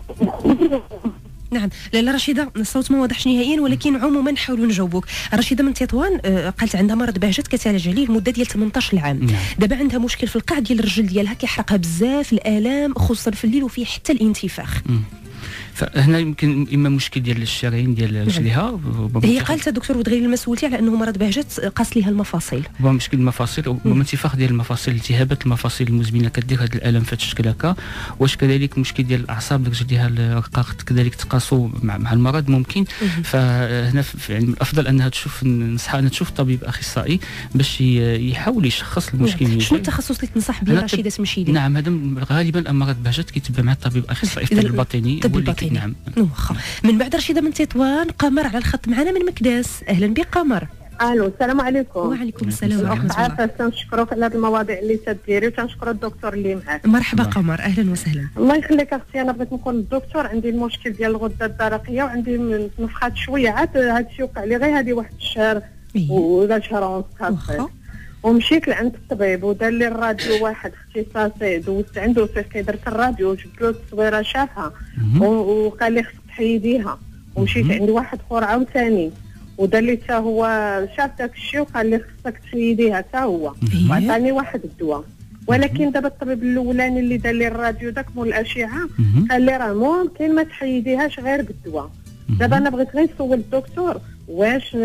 نعم. لا رشيده الصوت ما واضحش نهائيا، ولكن عموما نحاولوا نجاوبوك. رشيده من تطوان قالت عندها مرض بهجات كتعالج عليه لمده ديال ثمانية عشر عام. نعم. دابا عندها مشكل في القاع ديال الرجل ديالها كيحرقها بزاف، الالام خصوصا في الليل وفيه حتى الانتفاخ. م. فهنا يمكن اما مشكل ديال الشرايين ديال رجليها. هي قالت الدكتور ودغيري المسؤولتي على انه مرض بهجات قاس ليها المفاصل. هو مشكل المفاصل وما انتفاخ ديال المفاصل، التهابات المفاصل المزمنه كدير هذا الالم في هذا الشكل هكا. واش كذلك مشكل ديال الاعصاب ديال رجليها الرقاق كذلك تقاسوا مع, مع المرض ممكن. فهنا يعني الافضل انها تشوف نصحها انها تشوف طبيب اخصائي باش يحاول يشخص المشكل. شنو التخصص اللي تنصح به رشيده تمشي ليه؟ نعم، هذا غالبا امراض بهجات كيتبع مع الطبيب الاخصائي في الطب الباطني. نعم. واخا. من بعد رشيده من تطوان قمر على الخط معنا من مكداس. اهلا بك قمر. الو السلام عليكم. وعليكم السلام ورحمه الله. تنشكرك على هذه المواضيع اللي تديري وتنشكر الدكتور اللي معاك. مرحبا قمر، اهلا وسهلا. الله يخليك اختي، انا بغيت نقول للدكتور عندي المشكل ديال الغده الدرقيه وعندي نفخات شويه، عاد هذا الشيء وقع لي غير هذه واحد الشهر ولا شهر ونص هكا. ومشيت لعند الطبيب ودار لي الراديو واحد اختصاصي، دوزت عنده فيه درت الراديو وجبت له التصويره شافها وقال لي خصك تحيديها. ومشيت عند واحد اخر عاوتاني ودار لي حتى هو شاف داك الشيء وقال لي خصك تحيديها حتى هو وعطاني واحد الدواء. ولكن دابا الطبيب الاولاني اللي دار لي الراديو داك مول الاشعه قال لي راه ممكن ما تحيديهاش غير بالدواء. دابا انا بغيت غير نسول الدكتور واش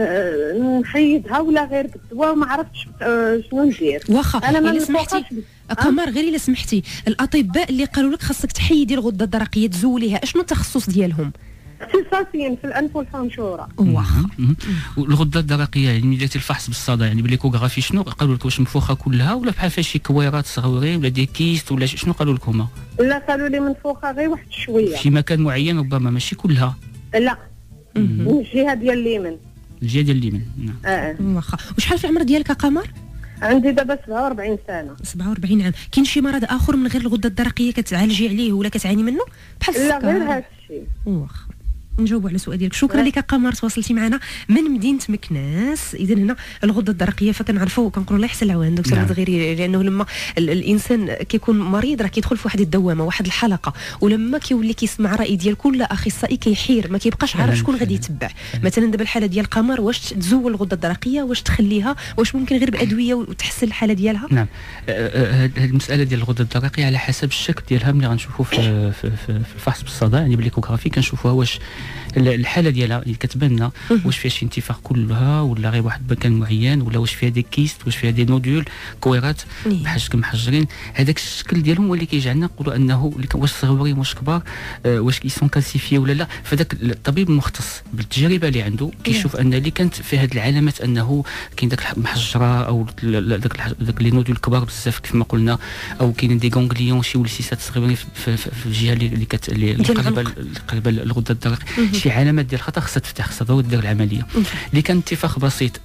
نحيدها ولا غير بالدواء، وما عرفتش شنو ندير. واخا انا ما سمحتي قمر، غير الا سمحتي، الاطباء اللي قالوا لك خاصك تحيدي الغده الدرقيه تزوليها، اشنو التخصص ديالهم؟ اختصاصيا في الانف والحنجره. واخا. والغده الدرقيه يعني ملي درتي الفحص بالصدى يعني بالايكوغرافي شنو قالوا لك؟ واش منفوخه كلها ولا بحال فيها شي كويرات صغيورين ولا دي كيست ولا شنو قالوا لكم هما؟ لا قالوا لي منفوخه غير واحد شويه في مكان معين ربما ماشي كلها. لا من الجهه ديال اليمين. الجهه ديال اليمين. اه واخا. وشحال في العمر ديالك قمر؟ عندي دابا سبعة وأربعين سنه. سبعة وأربعين عام. كاين شي مرض اخر من غير الغده الدرقيه كتعالجي عليه ولا كتعاني منه بحال السكر؟ لا غير هذا الشيء. واخا نجاوبوا على السؤال ديالك. شكرا لك قمر، تواصلتي معنا من مدينه مكناس. اذا هنا الغده الدرقيه فكنعرفوا كنقولوا الله يحسن العوان دكتور دغيري، لانه لما الانسان كيكون مريض راه كيدخل في واحد الدوامه واحد الحلقه، ولما كيولي كيسمع راي ديال كل اخصائي كيحير ما كيبقاش عارف شكون غادي يتبع. مثلا دابا الحاله ديال قمر واش تزول الغده الدرقيه واش تخليها، واش ممكن غير بادويه وتحسن الحاله ديالها؟ نعم. هذه المساله ديال الغده الدرقيه على حسب الشكل ديالها ملي غنشوفوا في, في, في الفحص بالصدى يعني بالايكوغرافي كنشوفوها واش الحاله ديالها اللي كتبان لنا واش فيها شي انتفاخ كلها ولا غير واحد المكان معين، ولا واش فيها دي كيست، واش فيها دي نودول كويرات بحال شكل محجرين. هذاك الشكل ديالهم هو اللي كيجعلنا نقولوا انه واش صغيورين واش كبار، آه واش كيسون كالسيفيي ولا لا. فذاك الطبيب المختص بالتجربه اللي عنده كيشوف ان اللي كانت في هذه العلامات انه كاين داك المحجره او داك داك لي نودول كبار بزاف كيف ما قلنا، او كاين دي غونغليون شي وليسيسات صغيرين في, في, في الجهه اللي كت اللي قريبه قريبه الغده الدرقيه، شي علامات ديال الخطا خصها تفتح، خصها ضروري دير العمليه. اللي كان انتفاخ بسيط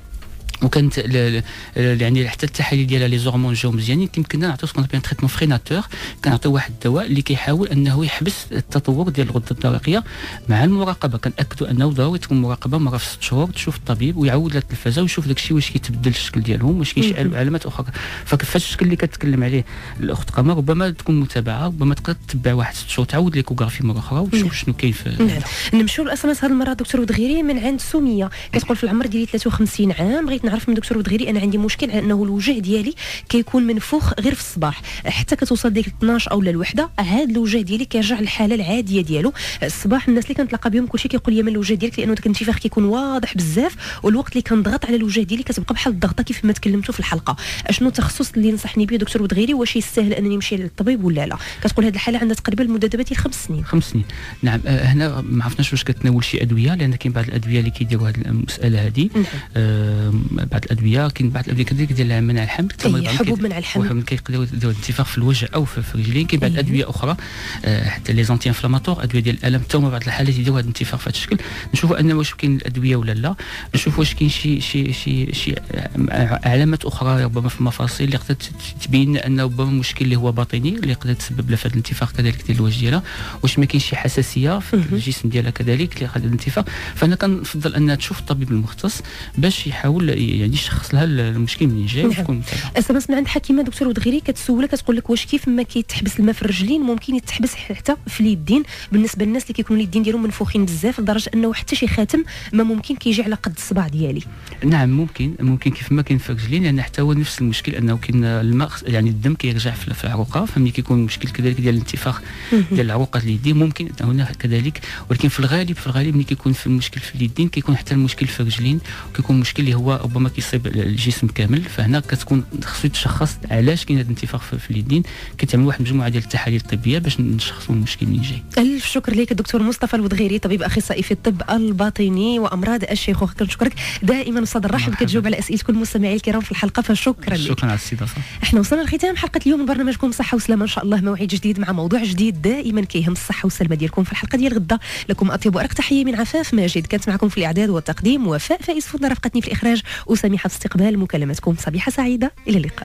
وكانت يعني حتى التحاليل ديالها لي زورمون جاو مزيانين، يمكننا نعطيو سكون بيان تريتمون فريناتور، كنعطيو واحد الدواء اللي كيحاول انه يحبس التطور ديال الغده الدرقيه مع المراقبه. كنأكدوا انه ضروري تكون مراقبه مره في ست شهور، تشوف الطبيب ويعود لها التلفازه ويشوف داك الشيء واش كيتبدل الشكل ديالهم، واش كاين شي علامات اخرى. ففاش الشكل اللي كتكلم عليه الاخت قمر ربما تكون متابعه، ربما تقدر تتبع واحد ست شهور تعاود ليكوغرافي مره اخرى وتشوف شنو كاين في. نمشيو للاس هذا المره دكتور ودغيري من عند سميه كتقول في العمر ديالي ثلاثة وخمسين عام، بغيت نعرف من دكتور ودغيري انا عندي مشكل انه الوجه ديالي كيكون منفوخ غير في الصباح حتى كتوصل ديك اثناش او الوحده، هذا الوجه ديالي كيرجع للحاله العاديه ديالو. الصباح الناس اللي كنتلاقى بهم كلشي كيقول لي من الوجه ديالك لانه داك الانتفاخ كيكون واضح بزاف، والوقت اللي كنضغط على الوجه ديالي كتبقى بحال الضغطه كيف ما تكلمتوا في الحلقه. اشنو التخصص اللي نصحني به دكتور ودغيري؟ واش يستاهل انني نمشي للطبيب ولا لا؟ كتقول هذه الحاله عندها تقريبا المده دابا ديال خمس سنين. خمس سنين نعم. آه هنا ما عرفناش واش كتناول شي ادويه، لان كاين بعض الادويه اللي كيديروا هذه المساله هذه. آه بعض الادويه، كاين بعض الادويه كذلك ديال منع الحمل، أي حبوب منع الحمل كيقدروا يديروا انتفاخ في الوجه او في الرجلين. كاين بعض الادويه اخرى حتى لي زونتي انفلاماتور، ادويه ديال الالم حتى هما بعض الحالات يديروا هذا الانتفاخ في هذا الشكل. نشوفوا ان واش كاين الادويه ولا لا، نشوفوا واش كاين شي شي شي شي علامات اخرى ربما في المفاصل اللي قد تبين ان ربما مشكل اللي هو باطني اللي يقدر يتسبب له في هذا الانتفاخ كذلك ديال الوجه ديالها. واش ما كاينش شي حساسيه في الجسم ديالها كذلك اللي قد الانتفاخ. فانا كنفضل انها تشوف الطبيب المختص باش يحاول يعني يشخص لها المشكل منين جاي وتكون متابعه. اس ام اس من عند حكيمه دكتور ودغيري كتسولك كتقول لك واش كيف ما كيتحبس الماء في الرجلين ممكن يتحبس حتى في اليدين بالنسبه للناس اللي كيكونوا اليدين ديالهم منفوخين بزاف لدرجه انه حتى شي خاتم ما ممكن كيجي على قد الصباع ديالي. نعم ممكن ممكن كيف ما كاين في الرجلين، لان حتى هو نفس المشكل انه كاين الماء يعني الدم كيرجع في العروقه، فملي كيكون مشكل كذلك ديال الانتفاخ ديال العروقه اليدين ممكن هنا كذلك. ولكن في الغالب في الغالب ملي كيكون في المشكل في اليدين كيكون حتى المشكل في الرجلين، وكيكون مشكل اللي هو ربما كيصيب الجسم كامل. فهنا كتكون خصو يتشخص علاش كاين هذا الانتفاخ في, في اليدين. كتعمل واحد المجموعه ديال التحاليل الطبيه باش نشخصوا المشكل منين جاي. الف شكر لك الدكتور مصطفى الودغيري، طبيب اخصائي في الطب الباطني وامراض الشيخوخه. كنشكرك دائما صدر رحب كتجاوب على اسئلتكم المستمعين الكرام في الحلقه، فشكرا لك. شكرا على الاستضافه. احنا وصلنا لختام حلقه اليوم من برنامجكم صحه وسلامه، ان شاء الله موعد جديد مع موضوع جديد دائما كيهم الصحه والسلامه ديالكم. في الحلقه ديال غدا لكم اطيب وارق تحيه من عفاف ماجد، كانت معكم في الاعداد والتقديم وفاء فائز فضل، رافقتني في الاخراج وسامحه في استقبال مكالمتكم. صبيحه سعيده، الى اللقاء.